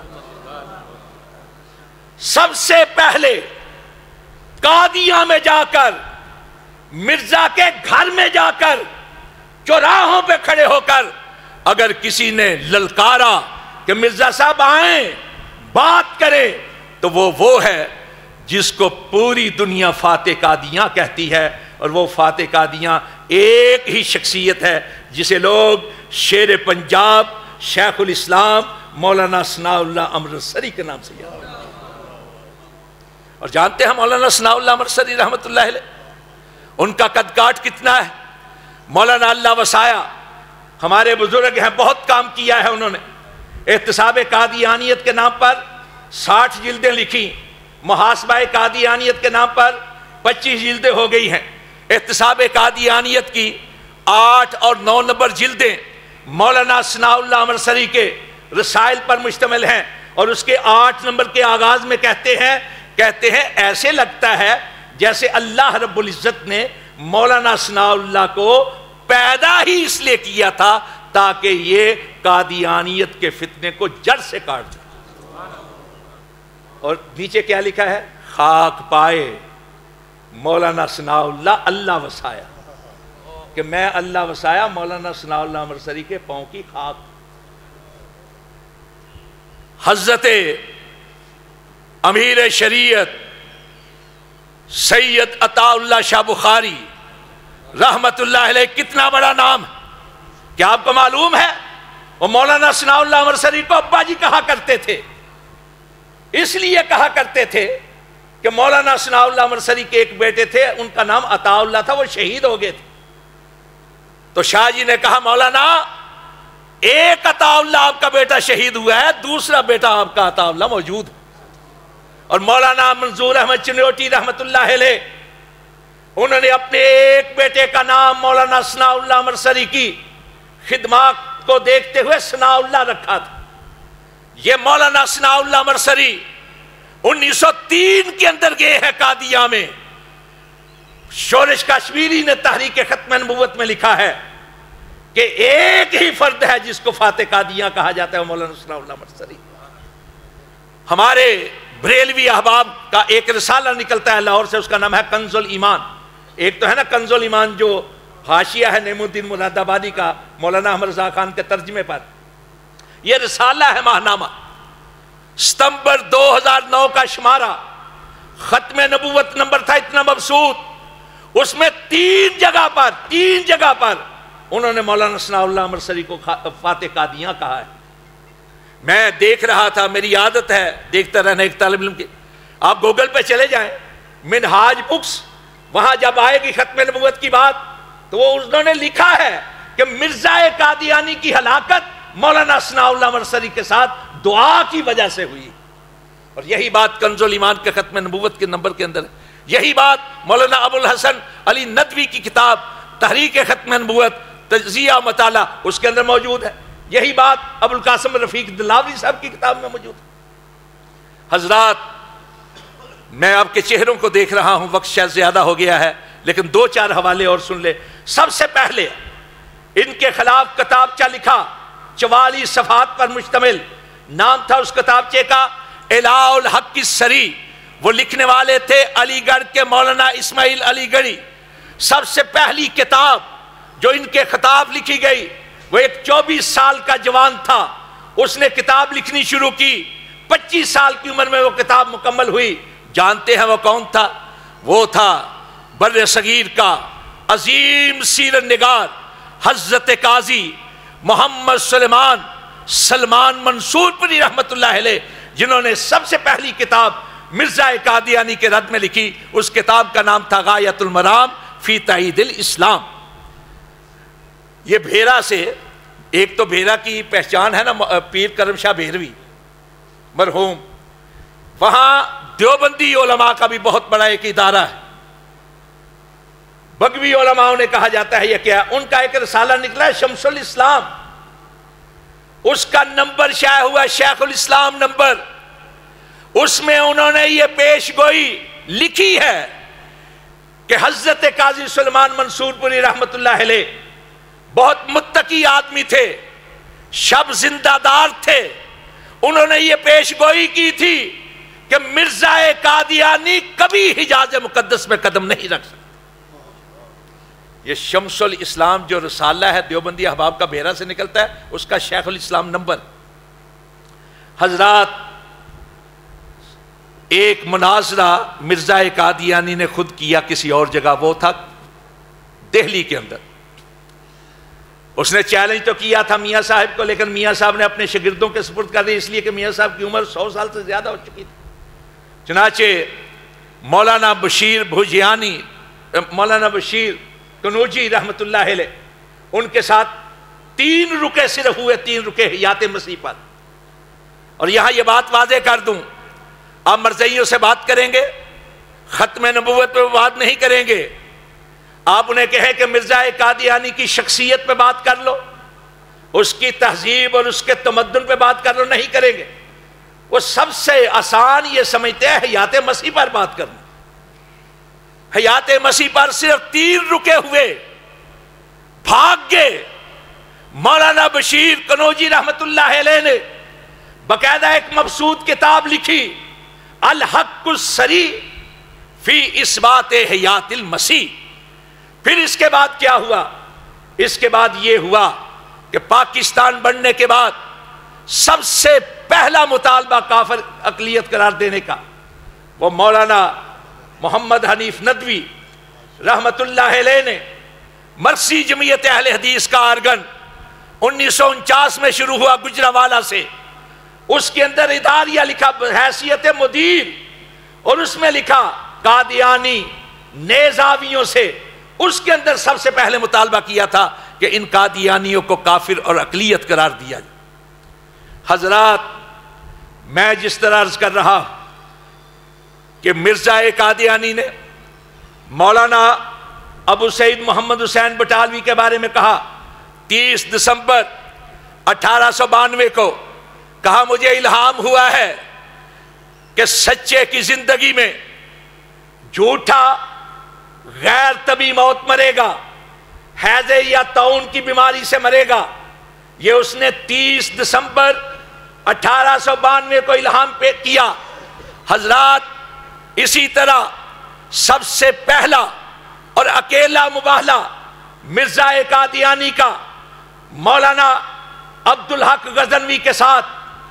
سب سے پہلے قادیاں میں جا کر، مرزا کے گھر میں جا کر، چوراہوں پہ کھڑے ہو کر اگر کسی نے للکارا کہ مرزا صاحب آئیں بات کریں، تو وہ ہے جس کو پوری دنیا فاتح قادیاں کہتی ہے، اور وہ فاتح قادیاں ایک ہی شخصیت ہے جسے لوگ شیر پنجاب شیخ الاسلام مولانا ثناء اللہ امرتسری کے نام سے یاد کرتے ہیں۔ اور جانتے ہیں مولانا ثناء اللہ امرتسری رحمت اللہ علیہ ان کا قد کاٹ کتنا ہے؟ مولانا اللہ وسایا ہمارے بزرگ ہیں، بہت کام کیا ہے انہوں نے۔ احتساب قادیانیت کے نام پر 60 جلدیں لکھی، محاسبہ قادیانیت کے نام پر 25 جلدیں ہو گئی ہیں۔ احتساب قادیانیت کی 8 اور 9 نمبر جلدیں مولانا ثناء اللہ امرتسری کے رسائل پر مشتمل ہیں، اور اس کے 8 نمبر کے آغاز میں کہتے ہیں ایسے لگتا ہے جیسے اللہ رب العزت نے مولانا ثناء اللہ کو پیدا ہی اس لیے کیا تھا تاکہ یہ قادیانیت کے فتنے کو جڑ سے کاٹ دے۔ اور نیچے کیا لکھا ہے؟ خاک پائے مولانا ثناء اللہ اللہ وسایا، کہ میں اللہ وسایا مولانا ثناء اللہ امرتسری کے پاؤں کی خاک۔ حضرت امیر شریعت سید عطا اللہ شاہ بخاری رحمت اللہ علیہ کتنا بڑا نام ہے، کیا آپ کو معلوم ہے؟ وہ مولانا ثناء اللہ امرتسری کو ابا جی کہا کرتے تھے، اس لیے کہا کرتے تھے کہ مولانا ثناء اللہ امرتسری کے ایک بیٹے تھے، ان کا نام عطا اللہ تھا، وہ شہید ہو گئے تھے۔ تو شاہ جی نے کہا مولانا ایک عطا اللہ آپ کا بیٹا شہید ہوا ہے، دوسرا بیٹا آپ کا عطا اللہ موجود ہے۔ اور مولانا منظور احمد چنوٹی رحمت اللہ علیہ انہوں نے اپنے ایک بیٹے کا نام مولانا ثناء اللہ امرتسری کی خدمات کو دیکھتے ہوئے ثناء اللہ رکھا تھا۔ یہ مولانا ثناء اللہ امرتسری 1903 کے اندر گئے ہیں قادیاں میں، شورش کشمیری نے تحریک ختم نبوت میں لکھا ہے کہ ایک ہی فرد ہے جس کو فاتح قادیاں کہا جاتا ہے، مولانا ثناء اللہ مرسری۔ ہمارے بریلوی احباب کا ایک رسالہ نکلتا ہے لاہور سے، اس کا نام ہے کنز الایمان۔ ایک تو ہے نا کنز الایمان جو حاشیہ ہے نعیم الدین مراد آبادی کا مولانا احمد رضا خان کے ترجمے پر، یہ رسالہ ہے ماہنامہ، ستمبر 2009 کا شمارہ، ختم نبوت نمبر تھا اتنا مبسوط، اس میں تین جگہ پر انہوں نے مولانا ثناء اللہ مرسری کو فاتح قادیاں کہا ہے۔ میں دیکھ رہا تھا، میری عادت ہے دیکھتا رہنا ایک طالب علم کی، آپ گوگل پہ چلے جائیں منہاج بکس، وہاں جب آئے گی ختم نبوت کی بات تو وہ انہوں نے لکھا ہے کہ مرزا قادیانی کی ہلاکت مولانا ثناء اللہ مرسری کے ساتھ دعا کی وجہ سے ہوئی، اور یہی بات کنز الایمان کے ختم نبوت کے نمبر کے اندر ہے۔ یہی بات مولانا ابو الحسن علی ندوی کی کتاب تحریک ختم نبوت تجزیہ مطالعہ اس کے اندر موجود ہے، یہی بات ابو القاسم رفیق دلاوری صاحب کی کتاب میں موجود ہے۔ حضرات، میں آپ کے چہروں کو دیکھ رہا ہوں، وقت شاید زیادہ ہو گیا ہے، لیکن دو چار حوالے اور سن لے۔ سب سے پہلے ان کے خلاف کتابچہ لکھا 44 صفحات پر مشتمل، نام تھا اس کتابچے کا اعلاء الحق السری، وہ لکھنے والے تھے علی گڑھ کے مولانا اسماعیل علی گڑھی۔ سب سے پہلی کتاب جو ان کے خطاب لکھی گئی، وہ ایک 24 سال کا جوان تھا، اس نے کتاب لکھنی شروع کی، 25 سال کی عمر میں وہ کتاب مکمل ہوئی۔ جانتے ہیں وہ کون تھا؟ وہ تھا بر صغیر کا عظیم سیرت نگار حضرت قاضی محمد سلمان منصور پوری رحمت اللہ علیہ، جنہوں نے سب سے پہلی کتاب مرزا قادیانی کے رد میں لکھی۔ اس کتاب کا نام تھا غایۃ المرام فی تائید الاسلام۔ یہ بھیرا سے، ایک تو بھیرا کی پہچان ہے نا پیر کرم شاہ بھیروی مرحوم، وہاں دیوبندی علماء کا بھی بہت بڑا ایک ادارہ ہے، بگوی علماء نے کہا جاتا ہے۔ یہ کیا؟ ان کا ایک رسالہ نکلا ہے شمس الاسلام، اس کا نمبر شائع ہوا شیخ الاسلام نمبر، اس میں انہوں نے یہ پیش گوئی لکھی ہے کہ حضرت قاضی سلیمان منصور پوری رحمت اللہ علیہ بہت متقی آدمی تھے، شب زندہ دار تھے، انہوں نے یہ پیش گوئی کی تھی کہ مرزا قادیانی کبھی حجاز مقدس میں قدم نہیں رکھ سکتے۔ یہ شمس الاسلام جو رسالہ ہے دیوبندی احباب کا بھیرا سے نکلتا ہے، اس کا شیخ الاسلام نمبر۔ حضرات، ایک مناظرہ مرزا قادیانی نے خود کیا کسی اور جگہ، وہ تھا دہلی کے اندر۔ اس نے چیلنج تو کیا تھا میاں صاحب کو، لیکن میاں صاحب نے اپنے شاگردوں کے سپرد کر دی، اس لیے کہ میاں صاحب کی عمر 100 سال سے زیادہ ہو چکی تھی۔ چنانچہ مولانا بشیر بھوجیانی، مولانا بشیر کنوجی رحمت اللہ علیہ، ان کے ساتھ 3 رکے صرف ہوئے، 3 رکے حیات مسیح پر۔ اور یہاں یہ بات واضح کر دوں، آپ مرزائیوں سے بات کریں گے، ختم نبوت پہ بات نہیں کریں گے، آپ انہیں کہیں کہ مرزا قادیانی کی شخصیت پہ بات کر لو، اس کی تہذیب اور اس کے تمدن پہ بات کر لو، نہیں کریں گے۔ وہ سب سے آسان یہ سمجھتے ہیں حیات مسیح پر بات کرنا۔ حیات مسیح پر صرف 3 رکے ہوئے، بھاگ گئے۔ مولانا بشیر کنوجی رحمت اللہ علیہ نے باقاعدہ ایک مبسوط کتاب لکھی، الحق السری فی اثبات حیات المسیح۔ پھر اس کے بعد کیا ہوا؟ اس کے بعد یہ ہوا کہ پاکستان بننے کے بعد سب سے پہلا مطالبہ کافر اقلیت قرار دینے کا، وہ مولانا محمد حنیف ندوی رحمت اللہ علیہ نے مرسی جمعیت اہل حدیث کا آرگن 1949 میں شروع ہوا گجرانوالہ سے، اس کے اندر اداریہ لکھا بحیثیت مدیر، اور اس میں لکھا قادیانی نیزاویوں سے، اس کے اندر سب سے پہلے مطالبہ کیا تھا کہ ان قادیانیوں کو کافر اور اقلیت قرار دیا جائے۔ حضرات، میں جس طرح عرض کر رہا کہ مرزا قادیانی نے مولانا ابو سعید محمد حسین بٹالوی کے بارے میں کہا 30 دسمبر 1892 کو، کہا مجھے الہام ہوا ہے کہ سچے کی زندگی میں جھوٹا غیر طبی موت مرے گا، ہیضے یا طاعون کی بیماری سے مرے گا۔ یہ اس نے 30 دسمبر 1892 کو الہام پہ کیا۔ حضرات، اسی طرح سب سے پہلا اور اکیلا مباہلہ مرزا قادیانی کا مولانا عبدالحق غزنوی کے ساتھ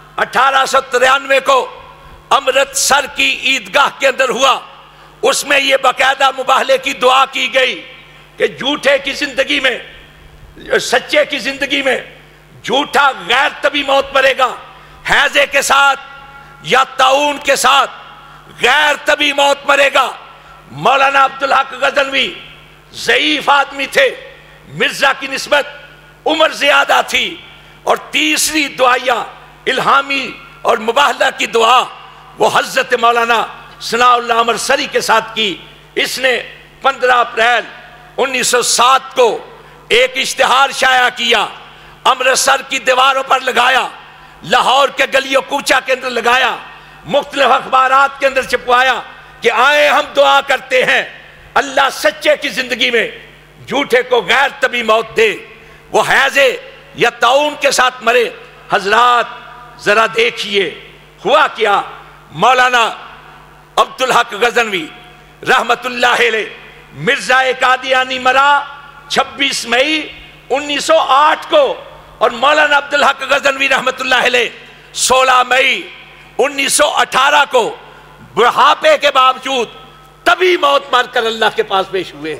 1893 کو امرتسر کی عیدگاہ کے اندر ہوا۔ اس میں یہ باقاعدہ مباہلے کی دعا کی گئی کہ جھوٹے کی زندگی میں، سچے کی زندگی میں جھوٹا غیر طبی موت مرے گا، ہیضے کے ساتھ یا طاعون کے ساتھ غیر طبی موت مرے گا۔ مولانا عبدالحق غزنوی ضعیف آدمی تھے، مرزا کی نسبت عمر زیادہ تھی، اور تیسری دعائیہ الہامی اور مباہلہ کی دعا وہ حضرت مولانا ثناء اللہ امرتسری کے ساتھ کی۔ اس نے 15 اپریل 1907 کو ایک اشتہار شائع کیا، امرتسر کی دیواروں پر لگایا، لاہور کے گلیوں کوچہ کے اندر لگایا، مختلف اخبارات کے اندر چھپوایا کہ آئیں ہم دعا کرتے ہیں اللہ سچے کی زندگی میں جھوٹے کو غیر طبی موت دے، وہ ہیضے یا طاعون کے ساتھ مرے۔ حضرات ذرا دیکھیے ہوا کیا۔ مولانا عبدالحق غزنوی رحمت اللہ علیہ، مرزا قادیانی مرا 26 مئی 1908 کو، اور مولانا عبدالحق غزنوی رحمت اللہ علیہ 16 مئی 1918 کو بڑھاپے کے باوجود طبی موت مار کر اللہ کے پاس پیش ہوئے۔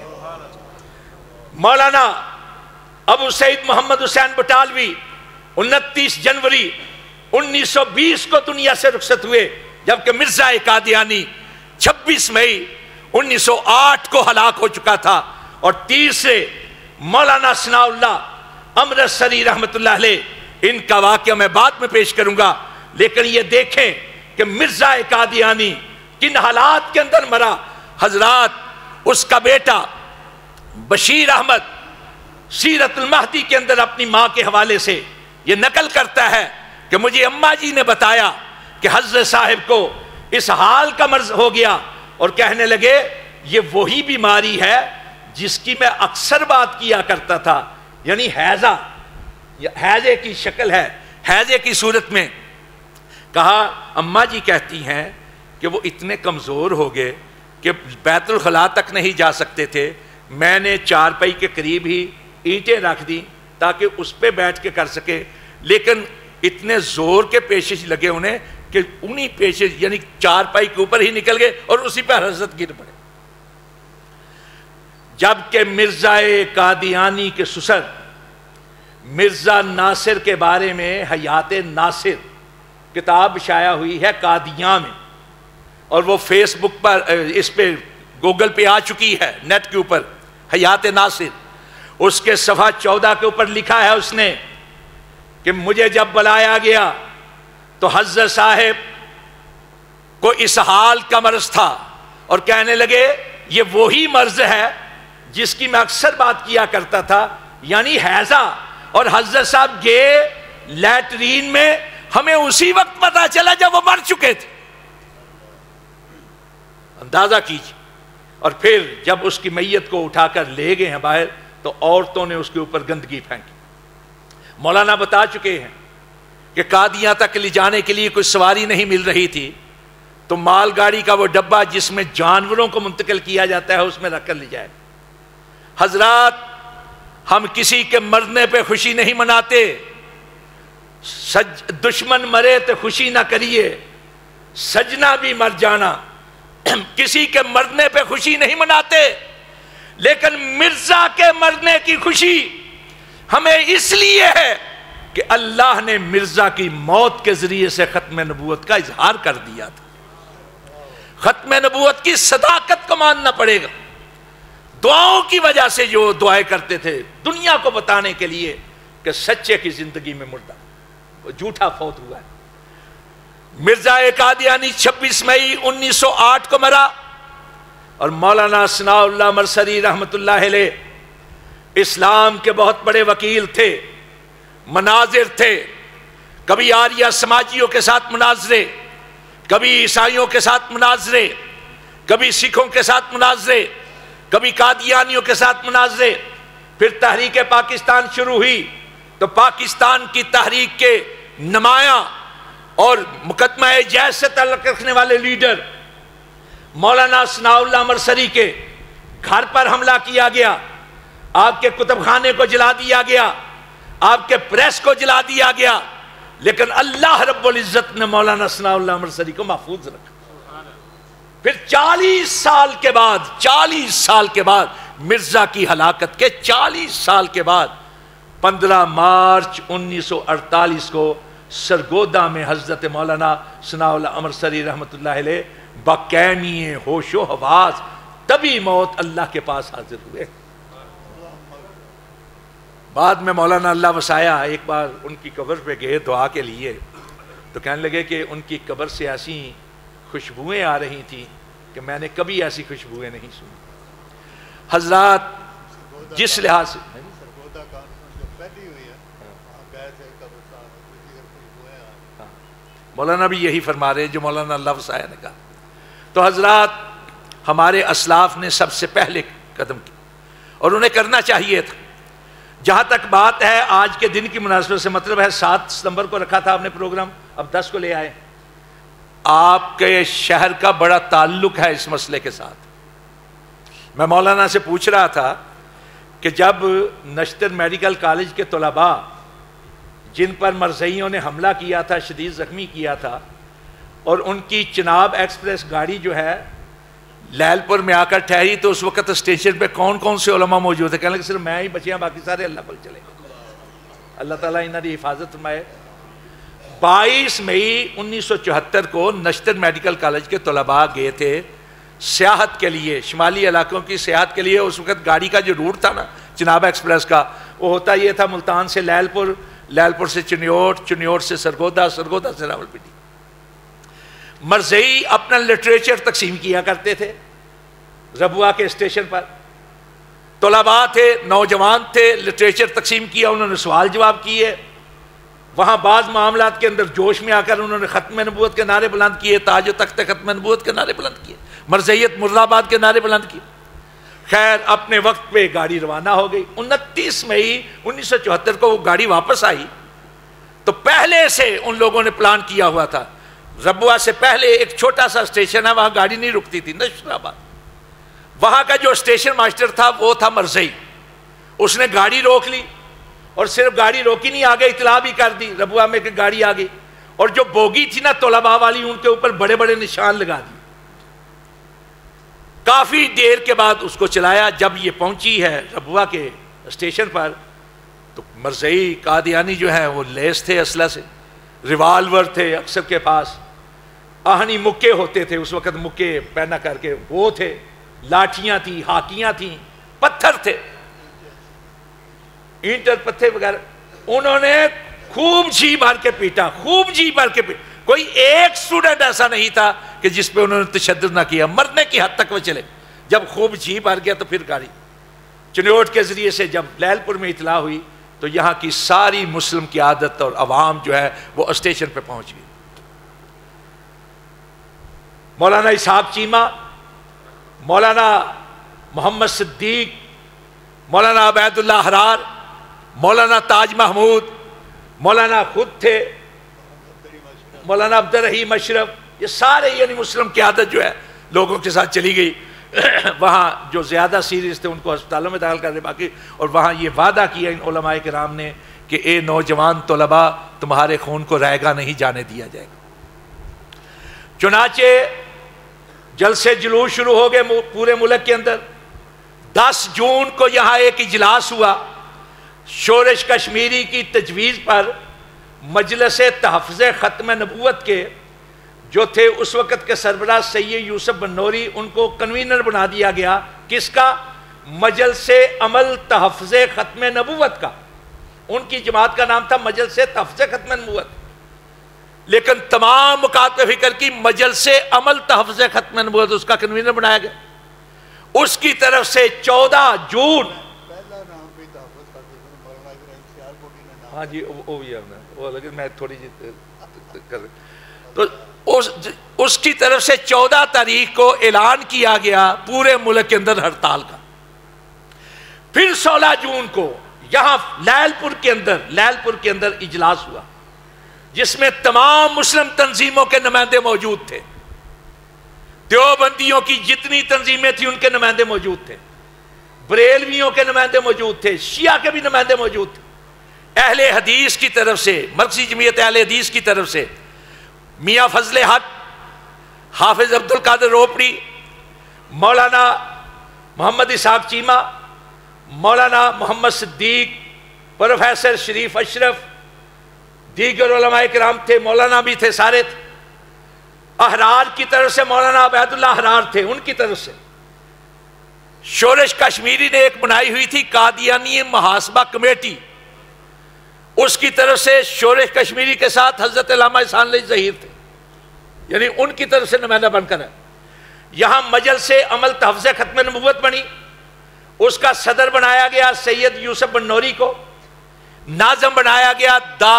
مولانا ابو سعید محمد حسین بٹالوی 29 جنوری 1920 کو دنیا سے رخصت ہوئے، جبکہ مرزا قادیانی 26 مئی 1908 کو ہلاک ہو چکا تھا۔ اور تیسرے مولانا ثناء اللہ امرتسری رحمت اللہ علیہ، ان کا واقعہ میں بعد میں پیش کروں گا، لیکن یہ دیکھیں کہ مرزا قادیانی کن حالات کے اندر مرا۔ حضرات، اس کا بیٹا بشیر احمد سیرت المہدی کے اندر اپنی ماں کے حوالے سے یہ نقل کرتا ہے کہ مجھے اماں جی نے بتایا کہ حضرت صاحب کو اس حال کا مرض ہو گیا، اور کہنے لگے یہ وہی بیماری ہے جس کی میں اکثر بات کیا کرتا تھا، یعنی حیضہ، حیضے کی شکل ہے، حیضے کی صورت میں۔ کہا اماں جی کہتی ہیں کہ وہ اتنے کمزور ہو گئے کہ بیت الخلاء تک نہیں جا سکتے تھے، میں نے چارپائی کے قریب ہی اینٹیں رکھ دی تاکہ اس پہ بیٹھ کے کر سکے، لیکن اتنے زور کے پیشش لگے انہیں کہ انہی پیشش یعنی چارپائی کے اوپر ہی نکل گئے اور اسی پہ حضرت گر پڑے۔ جبکہ مرزا قادیانی کے سسر مرزا ناصر کے بارے میں حیات ناصر کتاب شائع ہوئی ہے قادیاں میں، اور وہ فیس بک پر، اس پہ گوگل پہ آ چکی ہے نیٹ کے اوپر، حیات ناصر۔ اس کے صفحہ 14 کے اوپر لکھا ہے اس نے کہ مجھے جب بلایا گیا تو حضرت صاحب کو اس حال کا مرض تھا، اور کہنے لگے یہ وہی مرض ہے جس کی میں اکثر بات کیا کرتا تھا، یعنی حیضہ۔ اور حضرت صاحب گئے لیٹرین میں، ہمیں اسی وقت پتا چلا جب وہ مر چکے تھے، اندازہ کیجئے۔ اور پھر جب اس کی میت کو اٹھا کر لے گئے ہیں باہر تو عورتوں نے اس کے اوپر گندگی پھینکی۔ مولانا بتا چکے ہیں کہ قادیاں تک لے جانے کے لیے کوئی سواری نہیں مل رہی تھی، تو مال گاڑی کا وہ ڈبہ جس میں جانوروں کو منتقل کیا جاتا ہے اس میں رکھ کر لے جائے۔ حضرات، ہم کسی کے مرنے پہ خوشی نہیں مناتے، دشمن مرے تو خوشی نہ کریے، سجنا بھی مر جانا، کسی کے مرنے پہ خوشی نہیں مناتے، لیکن مرزا کے مرنے کی خوشی ہمیں اس لیے ہے کہ اللہ نے مرزا کی موت کے ذریعے سے ختم نبوت کا اظہار کر دیا تھا۔ ختم نبوت کی صداقت کو ماننا پڑے گا۔ دعاؤں کی وجہ سے جو دعائیں کرتے تھے دنیا کو بتانے کے لیے کہ سچے کی زندگی میں مردہ، وہ جھوٹا فوت ہوا ہے۔ مرزا قادیانی 26 مئی 1908 کو مرا، اور مولانا ثناء اللہ امرتسری رحمت اللہ علیہ اسلام کے بہت بڑے وکیل تھے، مناظر تھے، کبھی آریہ سماجیوں کے ساتھ مناظرے، کبھی عیسائیوں کے ساتھ مناظرے، کبھی سکھوں کے ساتھ مناظرے، کبھی قادیانیوں کے ساتھ مناظرے، پھر تحریک پاکستان شروع ہوئی تو پاکستان کی تحریک کے نمایاں اور مقدمہ جیز سے تعلق رکھنے والے لیڈر مولانا ثناء اللہ مرسری کے گھر پر حملہ کیا گیا، آپ کے کتب خانے کو جلا دیا گیا، آپ کے پریس کو جلا دیا گیا، لیکن اللہ رب العزت نے مولانا ثناء اللہ مرسری کو محفوظ رکھا۔ پھر 40 سال کے بعد مرزا کی ہلاکت کے 40 سال کے بعد 15 مارچ 1948 کو سرگودا میں حضرت مولانا ثناء اللہ مرسری رحمۃ اللہ علیہ بقیمی ہوش و حواس تبھی موت اللہ کے پاس حاضر ہوئے۔ بعد میں مولانا اللہ وسایا ایک بار ان کی قبر پہ گئے دعا کے لیے، تو کہنے لگے کہ ان کی قبر سے ایسی خوشبوئیں آ رہی تھیں کہ میں نے کبھی ایسی خوشبوئیں نہیں سنی۔ حضرات جس لحاظ سے مولانا بھی یہی فرما رہے جو مولانا اللہ وسایا نے کہا، تو حضرات ہمارے اسلاف نے سب سے پہلے قدم کی اور انہیں کرنا چاہیے تھا۔ جہاں تک بات ہے آج کے دن کی مناسبت سے، مطلب ہے 7 ستمبر کو رکھا تھا آپ نے پروگرام، اب 10 کو لے آئے۔ آپ کے شہر کا بڑا تعلق ہے اس مسئلے کے ساتھ۔ میں مولانا سے پوچھ رہا تھا کہ جب نشتر میڈیکل کالج کے طلباء جن پر مرزائیوں نے حملہ کیا تھا، شدید زخمی کیا تھا، اور ان کی چناب ایکسپریس گاڑی جو ہے لیل پور میں آ کر ٹھہری، تو اس وقت اسٹیشن پہ کون کون سے علماء موجود تھے؟ کہنے لگے صرف میں ہی بچے ہیں، باقی سارے اللہ پر چلے گئے۔ اللہ تعالیٰ انہوں کی حفاظت فرمائے۔ 22 مئی 1974 کو نشتر میڈیکل کالج کے طلباء گئے تھے سیاحت کے لیے، شمالی علاقوں کی سیاحت کے لیے۔ اس وقت گاڑی کا جو روٹ تھا نا چناب ایکسپریس کا، وہ ہوتا یہ تھا ملتان سے لیل پور، لیل پور سے چنیوٹ، چنیوٹ سے سرگودا، سرگودا سے راولپنڈی۔ مرزئی اپنا لٹریچر تقسیم کیا کرتے تھے ربوہ کے اسٹیشن پر، طلباء تھے، نوجوان تھے، لٹریچر تقسیم کیا، انہوں نے سوال جواب کیے۔ وہاں بعض معاملات کے اندر جوش میں آ کر انہوں نے ختم نبوت کے نعرے بلند کیے، تاج و تخت ختم نبوت کے نعرے بلند کیے، مرزیت مرد آباد کے نعرے بلند کیے۔ خیر اپنے وقت پہ گاڑی روانہ ہو گئی۔ 29 مئی 1974 کو وہ گاڑی واپس آئی تو پہلے سے ان لوگوں نے پلان کیا ہوا تھا۔ ربوہ سے پہلے ایک چھوٹا سا اسٹیشن ہے، وہاں گاڑی نہیں رکتی تھی، نشتر آباد۔ وہاں کا جو اسٹیشن ماسٹر تھا وہ تھا مرزئی، اس نے گاڑی روک لی، اور صرف گاڑی روکی نہیں، آگے اطلاع بھی کر دی ربوہ میں کہ گاڑی آ گئی، اور جو بوگی تھی نا طلباء والی، ان کے اوپر بڑے بڑے نشان لگا دی۔ کافی دیر کے بعد اس کو چلایا۔ جب یہ پہنچی ہے ربوہ کے اسٹیشن پر تو مرزئی قادیانی جو ہیں وہ لیس تھے اسلحہ سے، ریوالور تھے اکثر کے پاس، آہنی مکے ہوتے تھے اس وقت، مکے پہنا کر کے وہ تھے، لاٹھیاں تھیں، ہاکیاں تھیں، پتھر تھے، اینٹ اور پتھر وغیرہ۔ انہوں نے خوب جی بھر کے پیٹا، خوب جی بھر کے پیٹا۔ کوئی ایک اسٹوڈنٹ ایسا نہیں تھا کہ جس پہ انہوں نے تشدد نہ کیا، مرنے کی حد تک وہ چلے۔ جب خوب جی بھر گیا تو پھر گاڑی چنیوٹ کے ذریعے سے جب لیل پور میں اطلاع ہوئی تو یہاں کی ساری مسلم قیادت اور عوام جو ہے وہ اسٹیشن پہ پہنچ گئی۔ مولانا اسحاق چیمہ، مولانا محمد صدیق، مولانا عبید اللہ حرار، مولانا تاج محمود، مولانا خود تھے، مولانا عبد الرحیم اشرف، یہ سارے یعنی مسلم قیادت جو ہے لوگوں کے ساتھ چلی گئی۔ وہاں جو زیادہ سیریس تھے ان کو ہسپتالوں میں داخل کر دے، باقی اور وہاں یہ وعدہ کیا ان علماء کرام نے کہ اے نوجوان طلباء تمہارے خون کو رائگاں نہیں جانے دیا جائے گا۔ چنانچہ جلسے جلوس شروع ہو گئے پورے ملک کے اندر۔ 10 جون کو یہاں ایک اجلاس ہوا شورش کشمیری کی تجویز پر۔ مجلس تحفظ ختم نبوت کے جو تھے اس وقت کے سربراہ سید یوسف بنوری، ان کو کنوینر بنا دیا گیا۔ کس کا؟ مجلس عمل تحفظ ختم نبوت کا۔ ان کی جماعت کا نام تھا مجلس تحفظ ختم نبوت، لیکن تمام مکاتب فکر کی مجلس عمل تحفظ ختم نبوت، اس کا کنوینر بنایا گیا۔ اس کی طرف سے 14 جون، ہاں جی وہ بھی ہے، وہ لیکن میں تھوڑی کر تو اس کی طرف سے 14 تاریخ کو اعلان کیا گیا پورے ملک کے اندر ہڑتال کا۔ پھر 16 جون کو یہاں لیل پور کے اندر اجلاس ہوا جس میں تمام مسلم تنظیموں کے نمائندے موجود تھے، دیوبندیوں کی جتنی تنظیمیں تھیں ان کے نمائندے موجود تھے، بریلویوں کے نمائندے موجود تھے، شیعہ کے بھی نمائندے موجود تھے، اہل حدیث کی طرف سے مرکزی جمعیت اہل حدیث کی طرف سے میاں فضل حق، حافظ عبد القادر روپڑی، مولانا محمد اسحاق چیمہ، مولانا محمد صدیق، پروفیسر شریف اشرف، دیگر علماء کرام تھے، مولانا بھی تھے، سارے تھے۔ احرار کی طرف سے مولانا عبید اللہ احرار تھے، ان کی طرف سے شورش کشمیری نے ایک بنائی ہوئی تھی قادیانی محاسبہ کمیٹی، اس کی طرف سے شورش کشمیری کے ساتھ حضرت علامہ احسان علی ظہیر تھے، یعنی ان کی طرف سے نمائندہ بن کر ہے۔ یہاں مجلس عمل تحفظ ختم نبوت بنی، اس کا صدر بنایا گیا سید یوسف بن نوری کو، ناظم بنایا گیا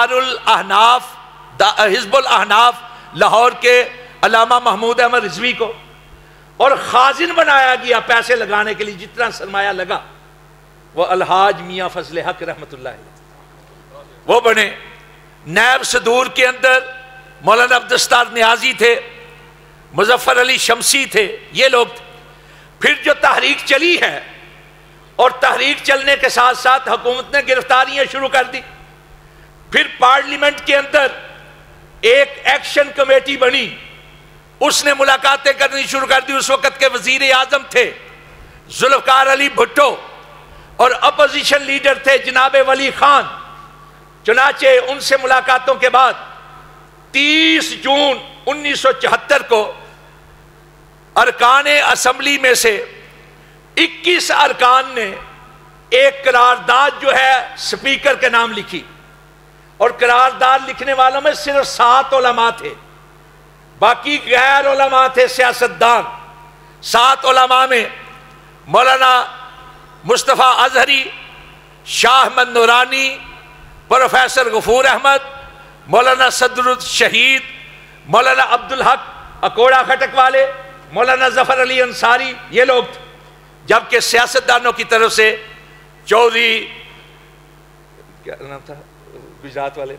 حزب الاحناف لاہور کے علامہ محمود احمد رضوی کو، اور خازن بنایا گیا پیسے لگانے کے لیے جتنا سرمایہ لگا وہ الحاج میاں فضل حق رحمۃ اللہ علیہ وہ بنے۔ نیب صدور کے اندر مولانا عبدالستار نیازی تھے، مظفر علی شمسی تھے، یہ لوگ تھے۔ پھر جو تحریک چلی ہے اور تحریک چلنے کے ساتھ ساتھ حکومت نے گرفتاریاں شروع کر دی، پھر پارلیمنٹ کے اندر ایک ایکشن کمیٹی بنی، اس نے ملاقاتیں کرنی شروع کر دی۔ اس وقت کے وزیر اعظم تھے ذوالفقار علی بھٹو اور اپوزیشن لیڈر تھے جناب ولی خان۔ چنانچہ ان سے ملاقاتوں کے بعد 30 جون 1974 کو ارکان اسمبلی میں سے 21 ارکان نے ایک قرارداد جو ہے سپیکر کے نام لکھی، اور قرارداد لکھنے والوں میں صرف 7 علماء تھے، باقی غیر علماء تھے، سیاستدان۔ 7 علماء میں مولانا مصطفیٰ اظہری، شاہ احمد نورانی، پروفیسر غفور احمد، مولانا صدر الشہید، مولانا عبدالحق اکوڑا کھٹک والے، مولانا ظفر علی انصاری، یہ لوگ تھے۔ جبکہ سیاستدانوں کی طرف سے چودھری کیا نام تھا گجرات والے،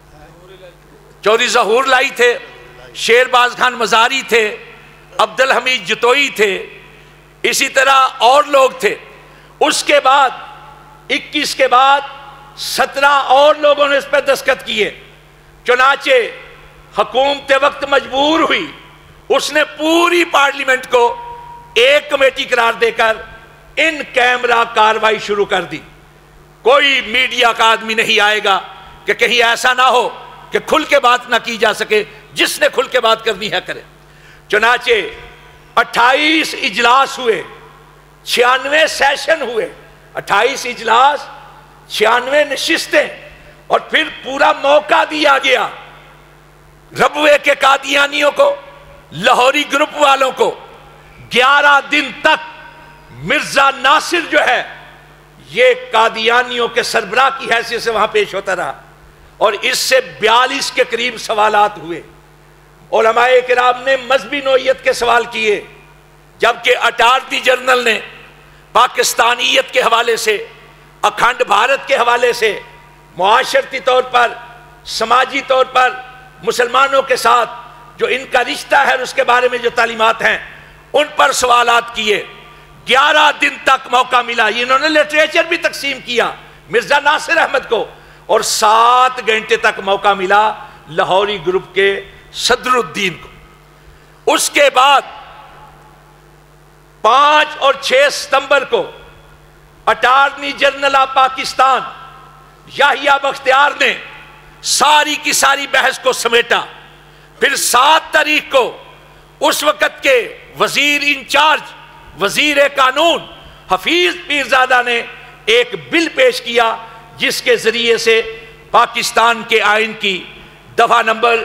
چودھری ظہور لائی تھے، شیر باز خان مزاری تھے، عبدالحمید جتوئی تھے، اسی طرح اور لوگ تھے۔ اس کے بعد 21 کے بعد 17 اور لوگوں نے اس پہ دستخط کیے۔ چنانچہ حکومت وقت مجبور ہوئی، اس نے پوری پارلیمنٹ کو ایک کمیٹی قرار دے کر ان کیمرہ کاروائی شروع کر دی۔ کوئی میڈیا کا آدمی نہیں آئے گا کہ کہیں ایسا نہ ہو کہ کھل کے بات نہ کی جا سکے، جس نے کھل کے بات کرنی ہے کرے۔ چنانچہ 28 اجلاس ہوئے، 96 سیشن ہوئے، 28 اجلاس، 96 نشستیں، اور پھر پورا موقع دیا گیا ربوے کے قادیانیوں کو، لاہوری گروپ والوں کو۔ 11 دن تک مرزا ناصر جو ہے یہ قادیانیوں کے سربراہ کی حیثیت سے وہاں پیش ہوتا رہا، اور اس سے 42 کے قریب سوالات ہوئے۔ علماء کرام نے مذہبی نوعیت کے سوال کیے، جبکہ اٹارنی جنرل نے پاکستانیت کے حوالے سے، اکھنڈ بھارت کے حوالے سے، معاشرتی طور پر، سماجی طور پر مسلمانوں کے ساتھ جو ان کا رشتہ ہے اس کے بارے میں جو تعلیمات ہیں ان پر سوالات کیے۔ 11 دن تک موقع ملا، انہوں نے لٹریچر بھی تقسیم کیا مرزا ناصر احمد کو، اور 7 گھنٹے تک موقع ملا لاہوری گروپ کے صدر الدین کو۔ اس کے بعد 5 اور 6 ستمبر کو attorney general of Pakistan Yahya Bakhtiar نے ساری کی ساری بحث کو سمیٹا۔ پھر 7 تاریخ کو اس وقت کے وزیر انچارج، وزیر قانون حفیظ پیرزادہ نے ایک بل پیش کیا جس کے ذریعے سے پاکستان کے آئین کی دفعہ نمبر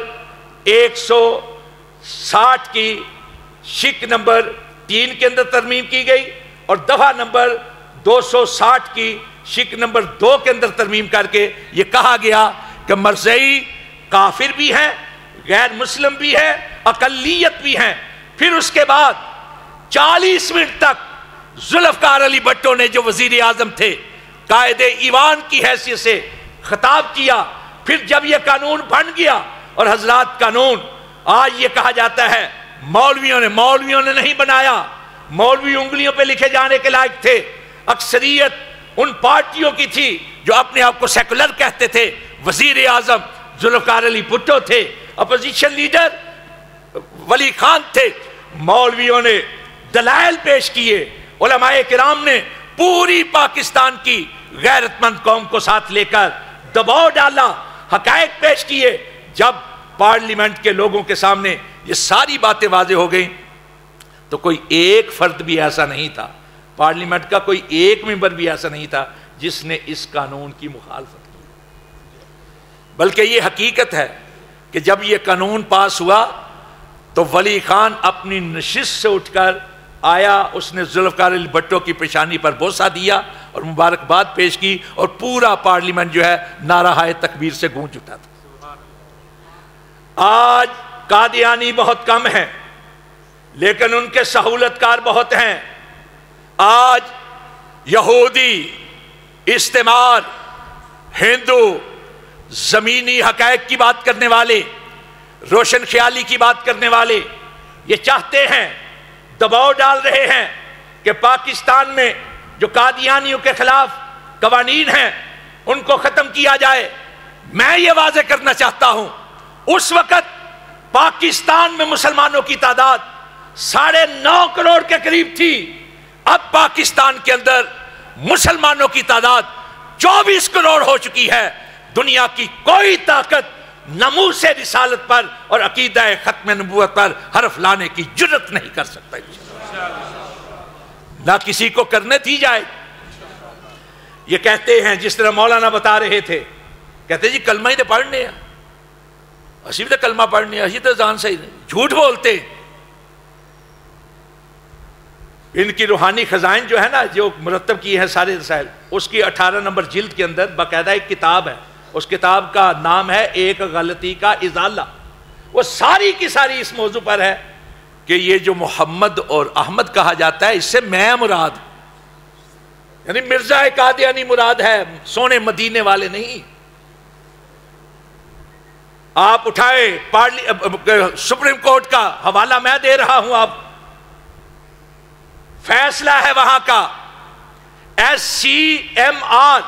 160 کی شق نمبر 3 کے اندر ترمیم کی گئی، اور دفعہ نمبر 260 کی شق نمبر 2 کے اندر ترمیم کر کے یہ کہا گیا کہ مرزائی کافر بھی ہیں، غیر مسلم بھی ہیں، اقلیت بھی ہیں۔ پھر اس کے بعد 40 منٹ تک ذوالفقار علی بھٹو نے جو وزیر اعظم تھے قائد ایوان کی حیثیت سے خطاب کیا. پھر جب یہ قانون بن گیا اور حضرات قانون آج یہ کہا جاتا ہے مولویوں نے نہیں بنایا, مولوی انگلیوں پہ لکھے جانے کے لائق تھے. اکثریت ان پارٹیوں کی تھی جو اپنے آپ کو سیکولر کہتے تھے. وزیر اعظم ذوالفقار علی بھٹو تھے, اپوزیشن لیڈر ولی خان تھے. مولویوں نے دلائل پیش کیے, علماء کرام نے پوری پاکستان کی غیرت مند قوم کو ساتھ لے کر دباؤ ڈالا, حقائق پیش کیے. جب پارلیمنٹ کے لوگوں کے سامنے یہ ساری باتیں واضح ہو گئیں تو کوئی ایک فرد بھی ایسا نہیں تھا, پارلیمنٹ کا کوئی ایک ممبر بھی ایسا نہیں تھا جس نے اس قانون کی مخالفت کی. بلکہ یہ حقیقت ہے کہ جب یہ قانون پاس ہوا تو ولی خان اپنی نشست سے اٹھ کر آیا, اس نے ذوالفقار علی بھٹو کی پیشانی پر بوسہ دیا اور مبارکباد پیش کی, اور پورا پارلیمنٹ جو ہے نعرہ تکبیر سے گونج اٹھا تھا. آج قادیانی بہت کم ہیں لیکن ان کے سہولت کار بہت ہیں. آج یہودی, استعمار, ہندو, زمینی حقائق کی بات کرنے والے, روشن خیالی کی بات کرنے والے یہ چاہتے ہیں, دباؤ ڈال رہے ہیں کہ پاکستان میں جو قادیانیوں کے خلاف قوانین ہیں ان کو ختم کیا جائے. میں یہ واضح کرنا چاہتا ہوں, اس وقت پاکستان میں مسلمانوں کی تعداد 9.5 کروڑ کے قریب تھی. اب پاکستان کے اندر مسلمانوں کی تعداد 24 کروڑ ہو چکی ہے. دنیا کی کوئی طاقت ناموس رسالت پر اور عقیدہ ختم نبوت پر حرف لانے کی جرت نہیں کر سکتا, نہ کسی کو کرنے دی جائے. یہ کہتے ہیں جس طرح مولانا بتا رہے تھے, کہتے جی کلمہ ہی تو پڑھنے ہیں, اسی بھی تو کلمہ پڑھنے ہیں, اسی تو جان صحیح نہیں. جھوٹ بولتے. ان کی روحانی خزائن جو ہے نا, جو مرتب کی ہیں سارے رسائل, اس کی 18 نمبر جلد کے اندر باقاعدہ ایک کتاب ہے. اس کتاب کا نام ہے ایک غلطی کا ازالہ. وہ ساری کی ساری اس موضوع پر ہے کہ یہ جو محمد اور احمد کہا جاتا ہے اس سے میں مراد, یعنی مرزا قادیانی مراد ہے, سونے مدینے والے نہیں. آپ اٹھائے سپریم کورٹ کا حوالہ میں دے رہا ہوں, آپ فیصلہ ہے وہاں کا SCMR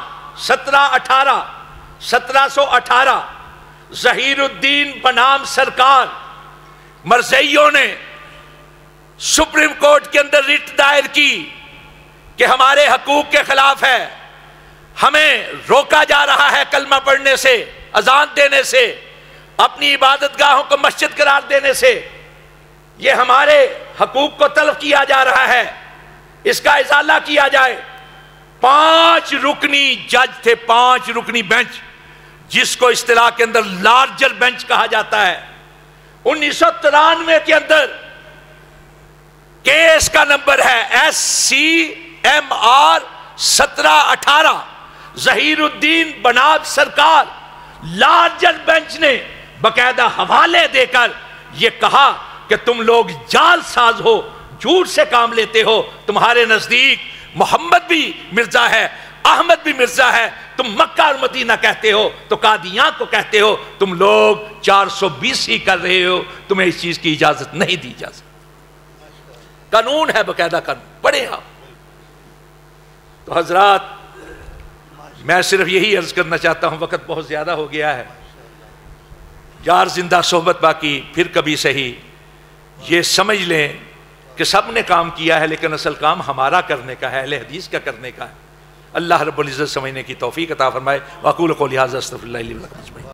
1718 ظہیر الدین بنام سرکار مرزائیوں نے سپریم کورٹ کے اندر ریٹ دائر کی کہ ہمارے حقوق کے خلاف ہے, ہمیں روکا جا رہا ہے کلمہ پڑھنے سے, اذان دینے سے, اپنی عبادت گاہوں کو مسجد قرار دینے سے. یہ ہمارے حقوق کو تلف کیا جا رہا ہے, اس کا ازالہ کیا جائے. 5 رکنی جج تھے, 5 رکنی بینچ, جس کو اصطلاح کے اندر لارجر بینچ کہا جاتا ہے. 1993 کے اندر کیس کا نمبر ہے SCMR 1718 ظہیر الدین بناب سرکار. لارجر بینچ نے باقاعدہ حوالے دے کر یہ کہا کہ تم لوگ جال ساز ہو, جھوٹ سے کام لیتے ہو. تمہارے نزدیک محمد بھی مرزا ہے, احمد بھی مرزا ہے, تم مکہ اور مدینہ کہتے ہو تو قادیان کو کہتے ہو. تم لوگ 420 ہی کر رہے ہو, تمہیں اس چیز کی اجازت نہیں دی جا سکتی. قانون ہے, باقاعدہ قانون, پڑھیں آپ. تو حضرات میں صرف یہی عرض کرنا چاہتا ہوں, وقت بہت زیادہ ہو گیا ہے. یار زندہ صحبت باقی, پھر کبھی صحیح. یہ سمجھ لیں کہ سب نے کام کیا ہے لیکن اصل کام ہمارا کرنے کا ہے, اہل حدیث کا کرنے کا ہے. اللہ رب العزت سمجھنے کی توفیق عطا فرمائے. واقول قولی ھذا استغفر اللہ لی ولکم اجمعین.